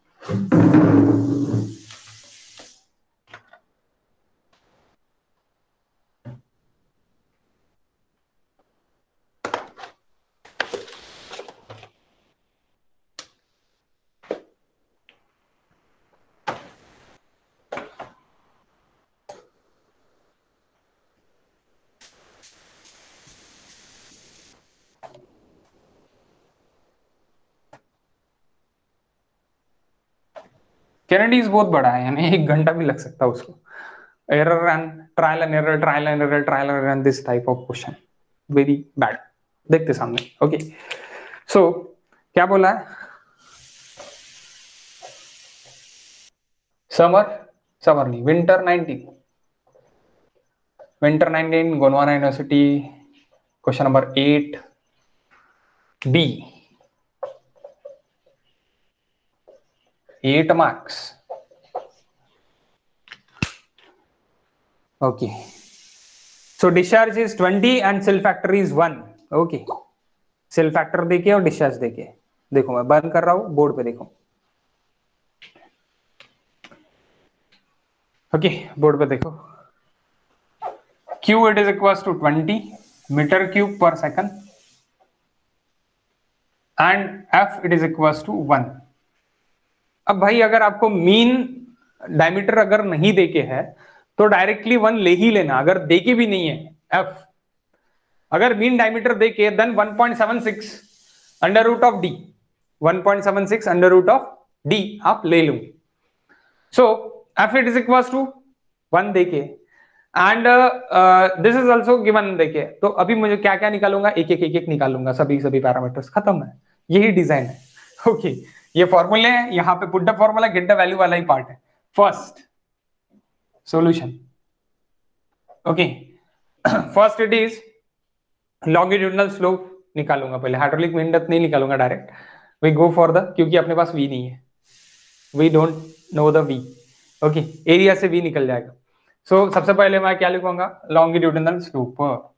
कैनेडीज बहुत बड़ा है, यानी एक घंटा भी लग सकता है उसको. Error and trial and error, trial and error, trial and error, this type of question very bad. देखते सामने. ओके सो क्या बोला है, समर समर नहीं winter nineteen. Winter nineteen, Gondwana university, question number eight B, eight marks. Okay, so discharge is twenty and cell factor is one. Okay, cell factor देखिए और discharge देखिए. देखो मैं बंद कर रहा हूं, बोर्ड पे देखो. ओके, बोर्ड पे देखो. Q it is equals to twenty meter cube per second and F it is equals to one. अब भाई अगर आपको मीन डायमीटर अगर नहीं देके है तो डायरेक्टली वन ले ही लेना. अगर देके भी नहीं है एफ, अगर मीन डायमीटर देके then one point seven six under root of D, one point seven six under root of D आप ले लो. So F it is equals to one देके and this is also given देके. तो अभी मुझे क्या क्या निकालूंगा, एक एक एक एक निकालूंगा, सभी सभी पैरामीटर्स खत्म है. यही डिजाइन है. Okay okay. ये फॉर्मूले हैं, यहाँ पे put the formula get the value वाला ही पार्ट है. First solution. Okay, first it is longitudinal slope निकालूंगा पहले. हाइड्रोलिक मीन डेप्थ नहीं निकालूंगा direct. We go for the, क्योंकि अपने पास वी नहीं है, we don't know the V. Okay, area से वी निकल जाएगा. सो so, सबसे पहले मैं क्या लिखूंगा, longitudinal slope.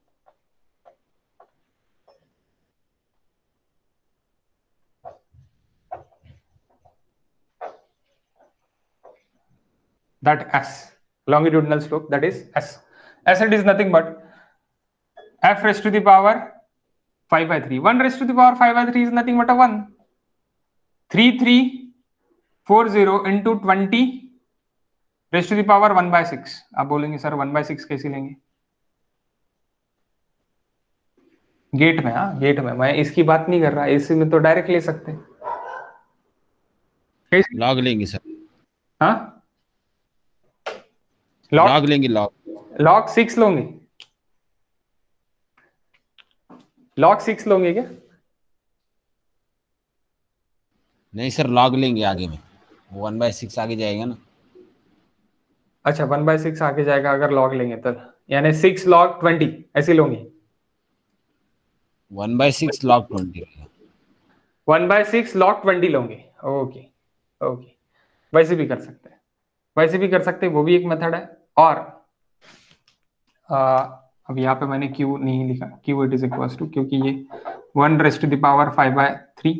that S, longitudinal slope, that is S. S it is nothing but F raised to the power five by three. one raised to the power five by three is nothing but a one. three three four zero into twenty raised to the power one by six. आप बोलेंगे sir one by six कैसे लेंगे? Gate में, हाँ gate में, मैं इसकी बात नहीं कर रहा, इसी में तो डायरेक्ट ले सकते हैं. लॉग लेंगे सर. हाँ, लॉग लेंगे. लॉग लॉग सिक्स लोगे, लॉग सिक्स लोगे क्या? नहीं सर, लॉग लेंगे आगे में, वन बाय सिक्स आगे जाएगा ना. अच्छा, वन बाय सिक्स आगे जाएगा अगर लॉग लेंगे तो, यानी सिक्स लॉग ट्वेंटी ऐसे लोगे. One by six log twenty, one by six log twenty लोगे. ओके ओके, वैसे भी कर सकते हैं, वैसे भी कर सकते हैं, वो भी एक मेथड है. और आ, अब यहाँ पे मैंने Q नहीं लिखा, Q it is equals to, क्योंकि ये one raise to the power five by three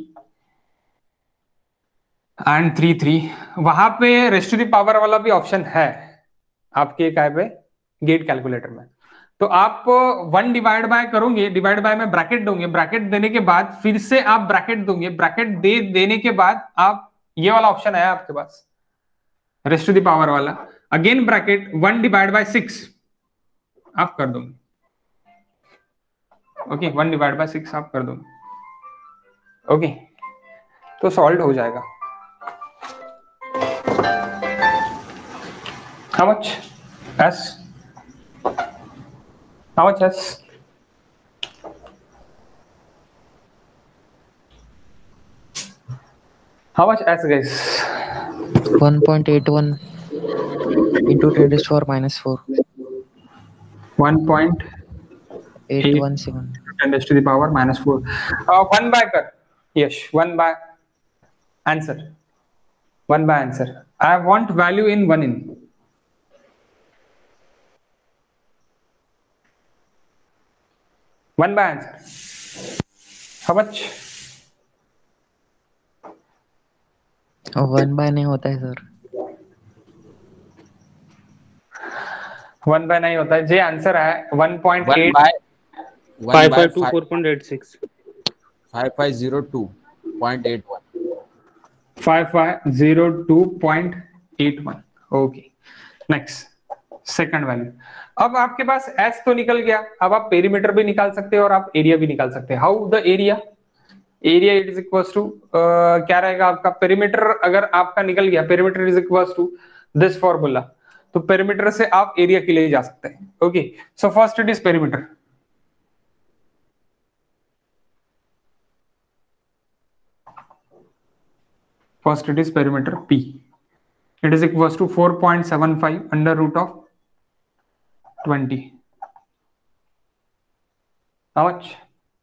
and three three, वहां पे रेस्ट टू द पावर वाला भी ऑप्शन है आपके काय पे गेट कैलकुलेटर में. तो आप वन डिवाइड बाय करोगे, डिवाइड बाय में ब्रैकेट दोगे, ब्रैकेट देने के बाद फिर से आप ब्रैकेट दोगे, ब्रैकेट दे देने के बाद आप ये वाला ऑप्शन है आपके पास रेस्ट टू द पावर वाला, again bracket one divide by six आप कर दोगे. Okay, one divide by six आप कर दोगे. ओके, तो सॉल्व हो जाएगा. How much S, how much S, how much S guys? one point eight one into ten raised to power minus four. one point eight one seven. ten raised to the power minus four. Uh, one by कर. Yes, one by answer. One by answer. I want value in one in. One by answer. How much? One by नहीं होता है sir. One by नहीं होता है. जे answer है one point eight. five five two four point eight six. five five zero two point eight one. five five zero two point eight one. Okay, next second value. अब आपके पास S तो निकल गया, अब आप पेरीमीटर भी निकाल सकते हैं और आप एरिया भी निकाल सकते हैं. How the area? Area it is equals to क्या रहेगा आपका, पेरीमीटर अगर आपका निकल गया, perimeter is equals to this formula, तो पेरीमीटर से आप एरिया के लिए जा सकते हैं. Okay, so first it is perimeter. First it is perimeter P. It is equals to four point seven five under root of twenty. How much?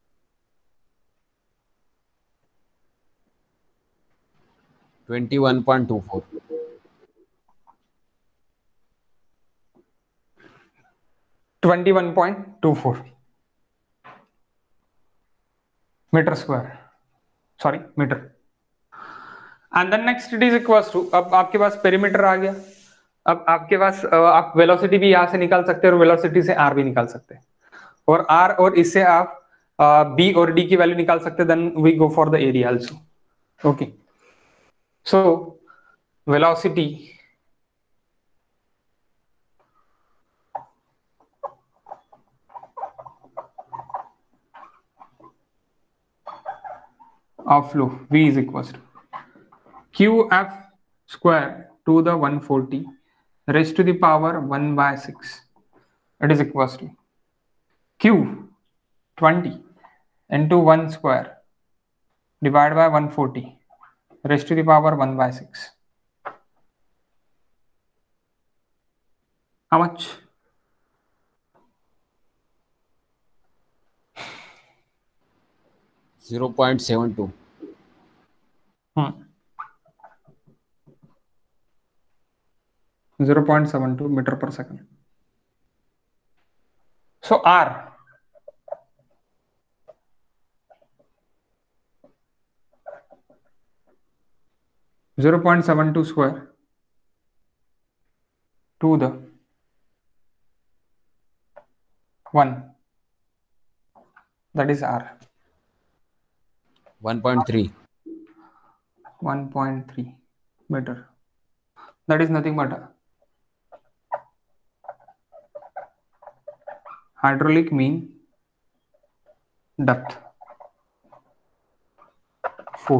twenty-one point two four. twenty-one point two four meter square. Sorry, meter. And then next it is equals to, अब आपके पास perimeter आ गया. अब आपके पास आप velocity भी यहां से निकाल सकते हैं और वेलोसिटी से आर भी निकाल सकते हैं, और आर और इससे आप बी और डी की वैल्यू निकाल सकते हैं. Then we go for the area also. Okay, so velocity of flow V is equals to qf square to the one hundred forty raised to the power one by six. It is equals to q twenty into one square divided by one hundred forty raised to the power one by six. How much? zero point seven two. Hmm. zero point seven two meter per second. So R zero point seven two square to the one, that is R. one point three. one point three meter. That is nothing but a hydraulic mean depth four.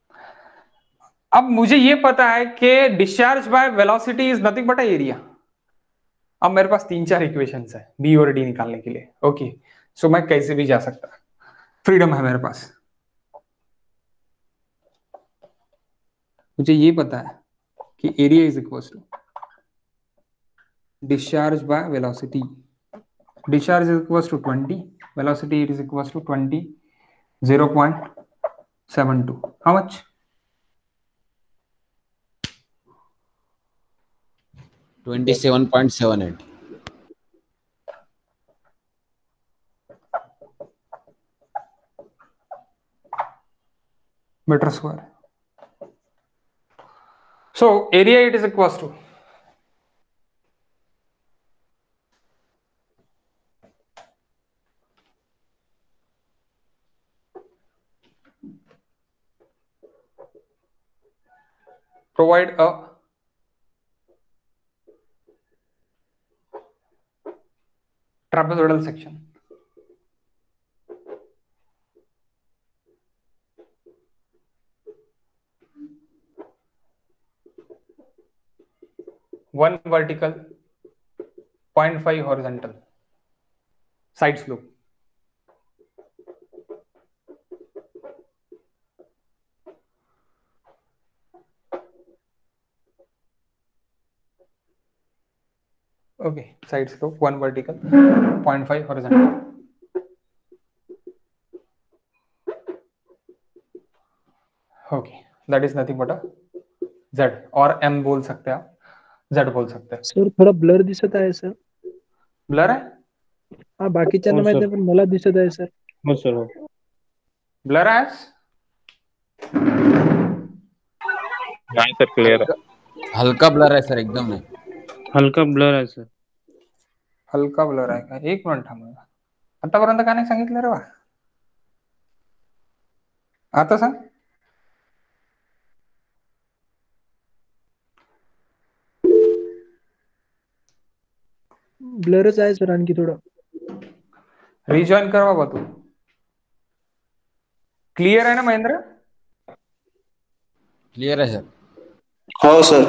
अब मुझे ये पता है कि discharge by velocity is nothing but area. अब मेरे पास तीन चार इक्वेशंस है बी और डी निकालने के लिए. ओके, सो मैं कैसे भी जा सकता, फ्रीडम है मेरे पास. मुझे ये पता है कि area is equal to discharge by velocity. Discharge is equal to twenty, velocity is equal to twenty, zero point seven two. How much? twenty-seven point seven eight. Meter square. So area it is equals to provide a trapezoidal section. One vertical, zero point five horizontal, side slope. Okay, side slope, one vertical, zero point five horizontal. Okay, that is nothing but a Z, और M बोल सकते हैं आप, Z बोल सकते हैं. Sir थोडा blur दिसत आहे सर. ब्लर आहे? हा बाकीच्यांना हो, माहित सर. नाही पण मला दिसत आहे सर. हो सर, हो. ब्लर आहे? नाही सर, क्लिअर आहे. हल्का ब्लर है सर, एकदम नहीं. हलका ब्लर आहे सर. हलका ब्लर आहे का? एक मिनिट थांबा. आतापर्यंत का नाही सांगितलं रे वा? आता सांग. ब्लरच आहे सर आणखी थोडं. रिजॉइन कर बाबा तू. क्लियर आहे ना महेंद्र? क्लियर है सर. हो सर.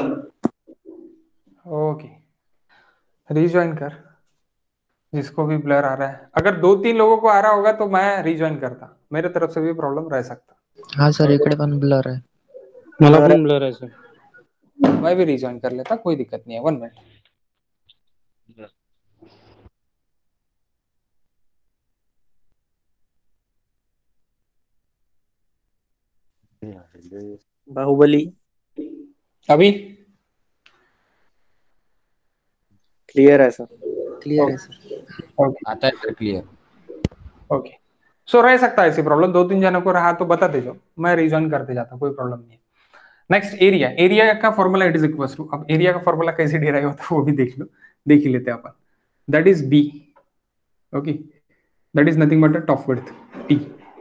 ओके, रिजॉइन कर जिसको भी ब्लर आ रहा है. अगर दो तीन लोगों को आ रहा होगा तो मैं रिजॉइन करता, मेरे तरफ से भी प्रॉब्लम रह सकता. हाँ सर, इकडे पण ब्लर आहे. मला पण ब्लर आहे सर. मैं भी रिजॉइन कर लेता, कोई दिक्कत नहीं है. One minute. बाहुबली। अभी क्लियर है सर। क्लियर है सर। ओके आता है सर क्लियर। ओके सो रह सकता है ऐसी प्रॉब्लम, दो तीन जनों को रहा तो बता दीजिए, मैं रिजॉइन करते जाता, कोई प्रॉब्लम नहीं है। नेक्स्ट एरिया, एरिया का formula it is equal to, अब एरिया का फॉर्मूला कैसे डिराइव होता है वो भी देख लो, देख ही लेते हैं अपन। That is B, okay, that is nothing but a top width T,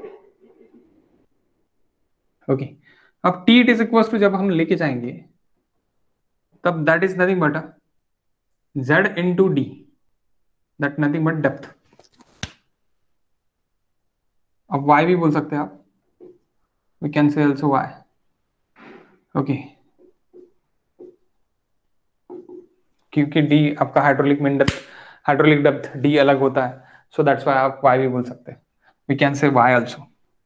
okay. अब T it is equal to जब हम लेके जाएंगे तब that is nothing but a Z into D, that nothing but depth. अब y भी बोल सकते हैं आप, we can say also y, okay, क्योंकि d आपका hydraulic mean depth, hydraulic depth d अलग होता है, सो दैट्स व्हाई आप y भी बोल सकते हैं, we can say y also,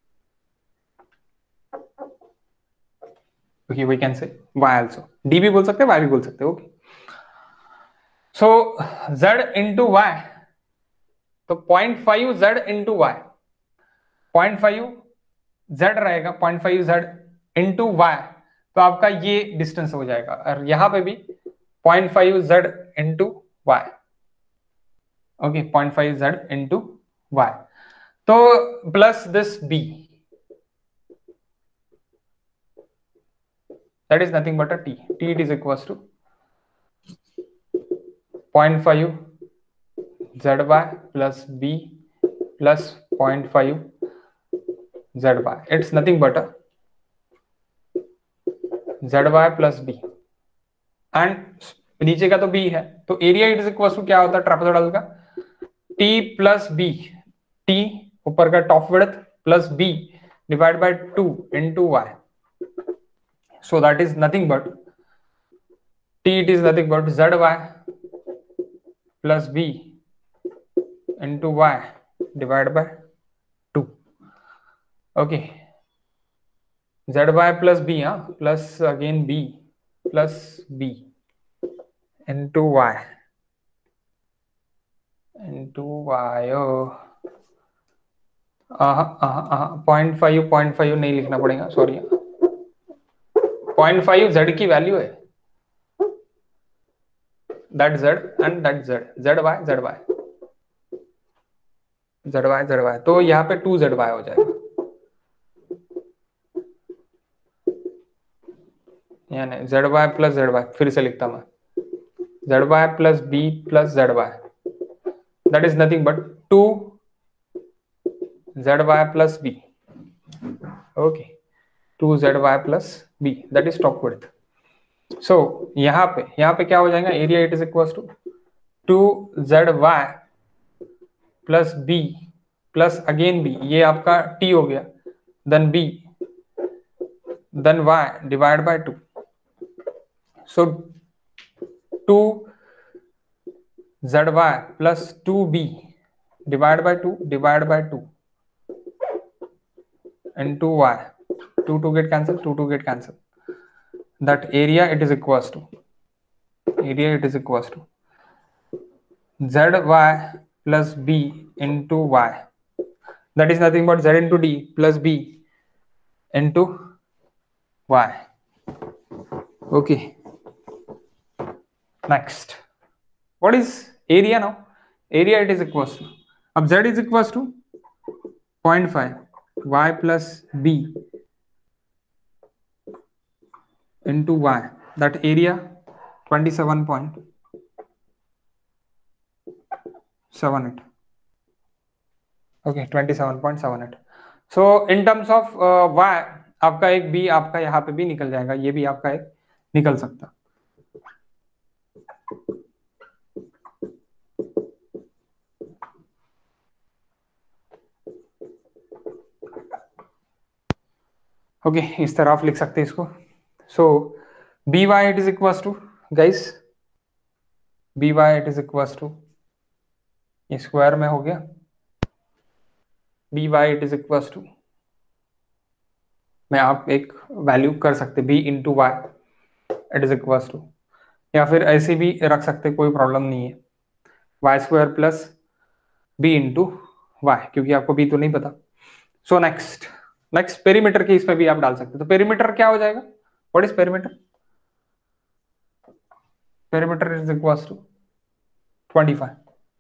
okay, we can say y also, d भी बोल सकते हैं y भी बोल सकते हैं, okay. So z into y, तो point five Z into Y, point five Z रहेगा, point five Z into Y, तो आपका ये डिस्टेंस हो जाएगा, और यहां पे भी point five Z into Y, okay, point five Z into Y, तो plus this B, that is nothing but a T, T it is equal to point five Z Y plus B plus point five Z Y, it's nothing but a Z Y plus B, and नीचे का तो B है, तो area it is equal to क्या होता है trapezoidal का, T plus B, T ऊपर का top width plus B divide by two into Y, so that is nothing but T it is nothing but Z Y plus B into Y divide by two, okay, Z Y plus B, हाँ, plus again B plus B into Y into Y, point five point five नहीं लिखना पड़ेगा, sorry, point five Z की value है, that Z and that Z, Z Y Z Y Z Y Z Y, तो यहाँ पे two Z Y हो जाएगा, यानी Z Y plus Z Y, फिर से लिखता मैं, Z Y plus B plus Z Y, that is nothing but two Z Y plus B, okay, two Z Y plus B, that is top width. So यहाँ पे यहाँ पे क्या हो जाएगा, area it is equal to two Z Y plus B plus again B, ये आपका T हो गया, then B then Y divide by two, so two Z Y plus two B divide by two divide by two into y, two two get cancel, two two get cancel, that area it is equals to, area it is equals to zy plus b into y, that is nothing but z into d plus b into y, okay। Next, what is area now? Area it is equals to, अब z is equals to zero point five y plus b into y, that area twenty-seven point seven eight, okay, twenty-seven point seven eight, so in terms of uh, y आपका एक b आपका यहाँ पे भी निकल जाएगा, ये भी आपका एक निकल सकता, ओके okay, इस तरह आप लिख सकते हैं इसको। So b y it is equal to guys, b y it is equal to, square में हो गया, b y it is equal to, मैं आप एक वैल्यू कर सकते b into y it is equal to, या फिर ऐसे भी रख सकते, कोई प्रॉब्लम नहीं है, y square plus B into y, क्योंकि आपको बी तो नहीं पता। सो नेक्स्ट नेक्स्ट पेरीमीटर की इसमें भी आप डाल सकते हो। तो पेरीमीटर क्या हो जाएगा, what is perimeter? Perimeter is equals to twenty five.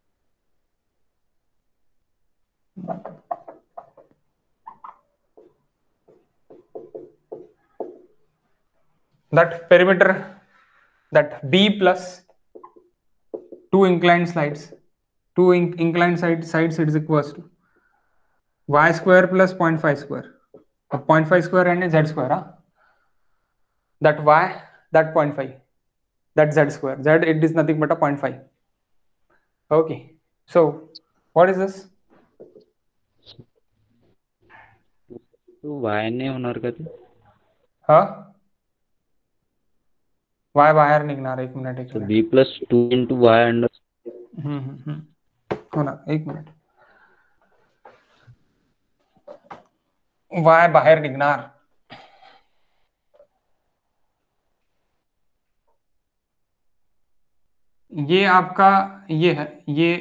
that perimeter, that B plus two inclined sides, two in, inclined side sides is equals to y square plus zero point five square. So zero point five square and z square. Huh? That y, that zero point five, that z square. Z it is nothing but a zero point five. Okay. So what is this? तो वाय ने होणार का ते? हाँ, y बाहर निकलना रहा, एक मिनट एक तो minute b plus two into y under hmm hmm hmm होना, एक मिनट y बाहर निकलना, ये आपका ये है, ये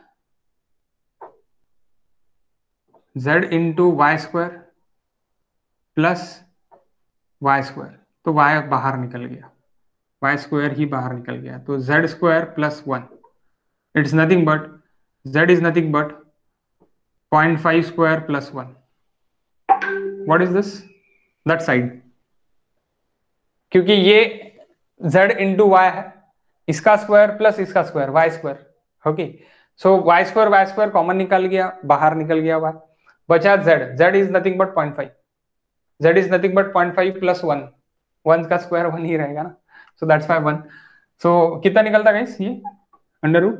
z into y square plus y square, तो y बाहर निकल गया, वाई स्क्वायर ही बाहर निकल गया, तो z square plus one, it's nothing but z is nothing but point five square plus one. What is this? That side, क्योंकि ये z इंटू वाई है, इसका स्क्वायर प्लस इसका square y square. Okay, so y square y square common निकल गया, बाहर निकल गया y, बचा z, z is nothing but point five, z is nothing but point five plus one, one का स्क्वायर वन ही रहेगा ना, सो दैट्स वाई वन। सो कितना निकलता गाइस ये अंडर रूट,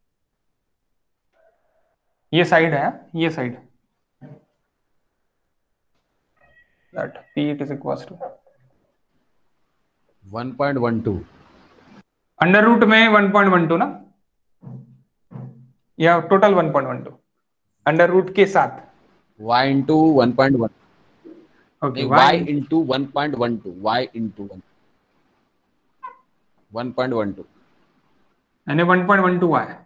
ये साइड है, ये side that p it is equals to one point one two under root में वन पॉइंट वन टू ना, या total one point one two under root के साथ y into one point one, okay y into one point one two, y into one one point one two यानी one point one two आया,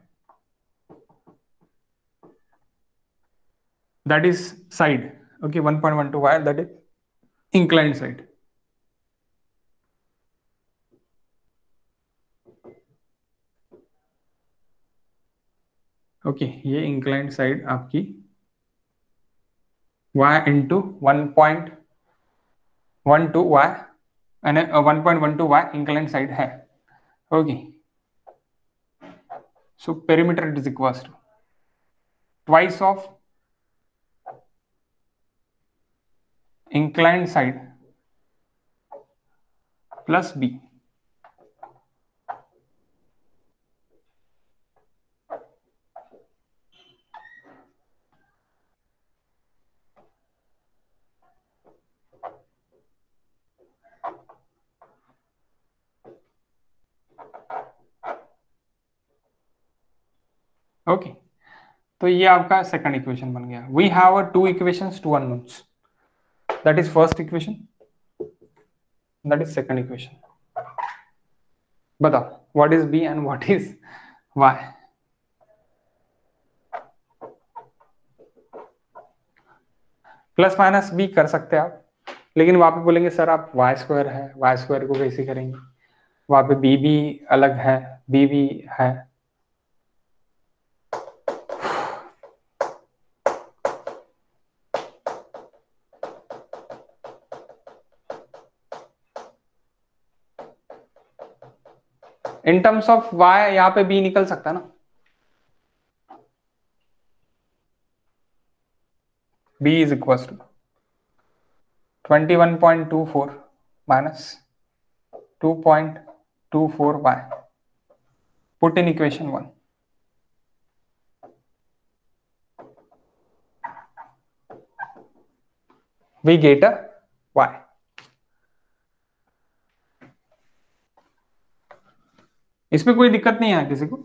that is side. Okay, one point one two आया, that is inclined side. Okay, ये inclined side आपकी y into one point one two y यानी one point one two y inclined side है। Okay, so perimeter it is equals to twice of inclined side plus b। Okay, तो ये आपका second equation बन गया। We have a two equations, two unknowns, that is first equation, that is second equation। बताओ what is b and what is y? Plus minus b कर सकते हैं आप, लेकिन वहां पे बोलेंगे सर आप y स्क्वायर है, y स्क्वायर को कैसे करेंगे, वहां पे b भी अलग है, b भी है। इन टर्म्स ऑफ y यहाँ पे b निकल सकता है ना, b is equal to twenty one point two four minus two point two four y, put in equation one. we get a y। इसमें कोई दिक्कत नहीं है किसी को?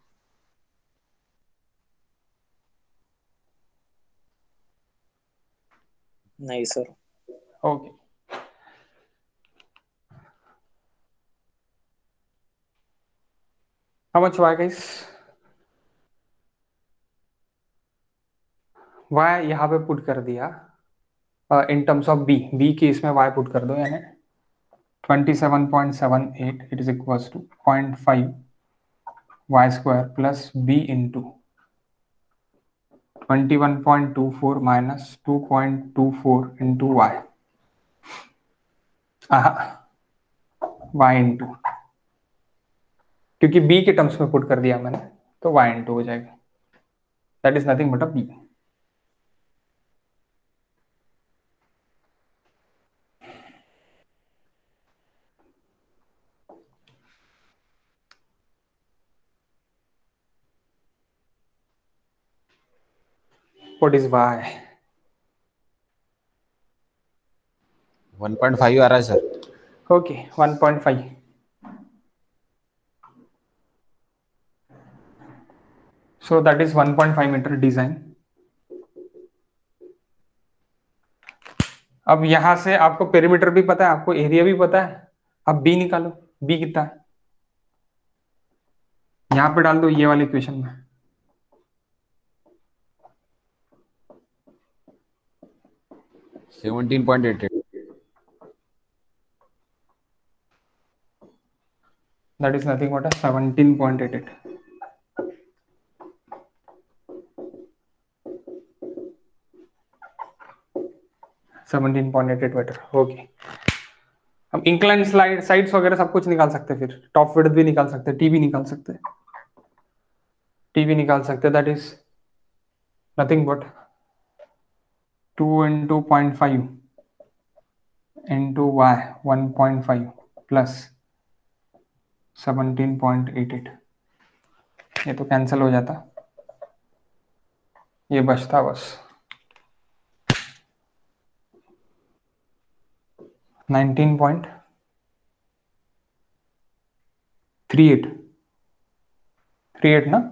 नहीं sir. Okay, how much y guys? y यहां पे पुट कर दिया, in terms of b, b की इसमें y पुट कर दो, यानी twenty seven point seven eight it is equals to point five y square plus B into twenty one point two four minus two point two four into y, y into, क्योंकि b के terms में put कर दिया मैंने तो y into हो जाएगा, that is nothing but a b. What is y? One point five आ रहा है sir. Okay, one point five. So that is one point five meter design. अब यहां से आपको पेरीमीटर भी पता है, आपको एरिया भी पता है. अब b निकालो, b कितना है, यहां पे डाल दो ये वाले इक्वेशन में. Seventeen point eight eight. That is nothing but a seventeen point eight eight. Seventeen point eight eight metre. Okay, हम इंक्लाइन स्लाइड साइड्स वगैरह सब कुछ निकाल सकते हैं, फिर टॉप विड्थ भी निकाल सकते हैं, टी भी निकाल सकते हैं, टी भी निकाल सकते हैं. That is nothing but two into point five into y one point five plus seventeen point eight eight. ये तो कैंसिल हो जाता, ये बचता बस nineteen point three eight three eight ना.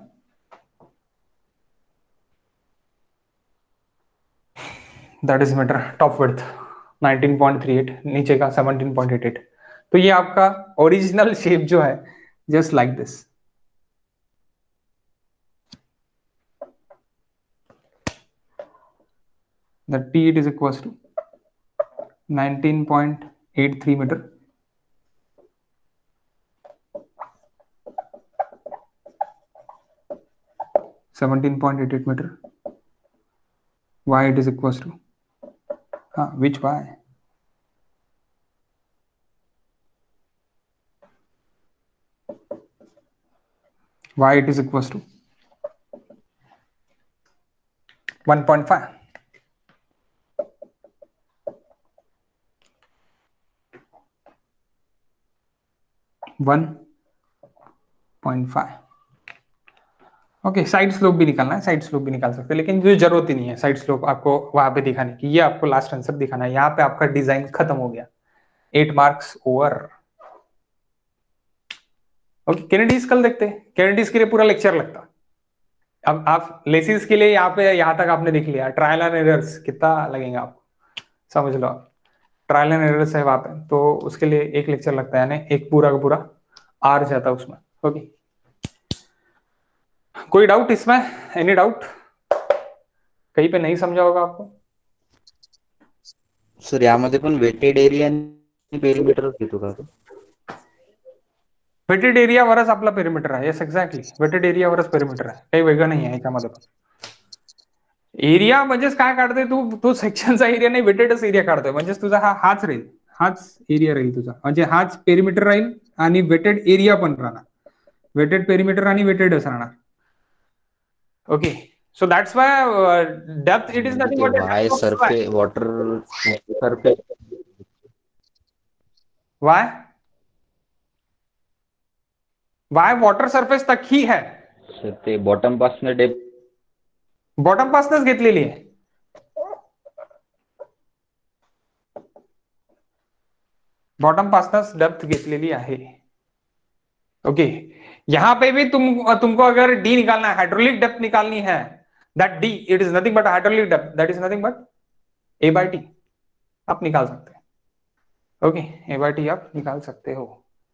That is metre top width nineteen point three eight, नीचे का सेवनटीन पॉइंट एट एट. तो ये आपका ओरिजिनल शेप जो है just like this. The t it is equals to nineteen point eight three metre seventeen point eight eight metre. y it is equals to हाँ which y y it is equals to one point five. One point five. Okay, side slope भी निकालना है, side slope भी निकाल सकते हैं, लेकिन जो जरूरत ही नहीं है साइड स्लोप आपको वहां पे दिखाने की. ये आपको लास्ट आंसर दिखाना है. यहाँ पे आपका डिजाइन खत्म हो गया. Eight marks over. ओके, केनेडीज कल देखते हैं. केनेडीज के लिए पूरा लेक्चर लगता. अब आप लेसिस के लिए यहाँ पे यहाँ तक आपने देख लिया. ट्रायल एंड एरर्स कितना लगेगा आपको, समझ लो आप. ट्रायल एंड एरर्स है वहां पे, तो उसके लिए एक लेक्चर लगता है, यानी एक पूरा का पूरा आर जाता है उसमें. ओके, कोई डाउट इसमें? Any doubt? कहीं पे नहीं समझा होगा आपको? सर यामध्ये पण वेटेड एरिया आणि पेरिमीटर घेतो का? वेटेड एरियावरच आपला पेरिमीटर आहे. येस एक्झॅक्टली, वेटेड एरियावरच पेरिमीटर आहे, काही वेगळं नाही आहे याच्यामध्ये. पण एरिया म्हणजेच काय काढतोय तू, तो सेक्शनचा एरिया नाही, वेटेडच एरिया काढतोय. म्हणजेच तुझा हा हाच राहील, हाच एरिया राहील तुझा, म्हणजे हाच पेरिमीटर राहील आणि वेटेड एरिया पण राहणार. वेटेड पेरिमीटर आणि वेटेडच राहणार. Okay, so that's why uh, depth it is nothing but why surface water surface why why water surface तक ही है. सर ते बॉटम पासून डेप्थ बॉटम पासूनच घेतलेली आहे. बॉटम पासूनच डेप्थ घेतलेली आहे. ओके, यहां पे भी तुम तुमको अगर डी निकालना है, हाइड्रोलिक डेप्थ निकालनी है, that d it is nothing but hydraulic depth, that is nothing but a by t. आप निकाल सकते हैं. ओके, ए बाई टी आप निकाल सकते हो.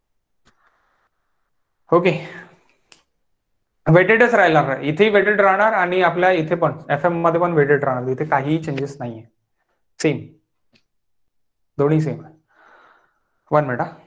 ओके, वेटेडच राहणार, इथेही वेटेड राहणार आणि आपल्या इथे पण एफ एम मध्ये पण वेटेड राहणार. इथे काहीही चेंजेस नाहीये. सेम, दोन्ही सेम आहे. वन मिनिट हा.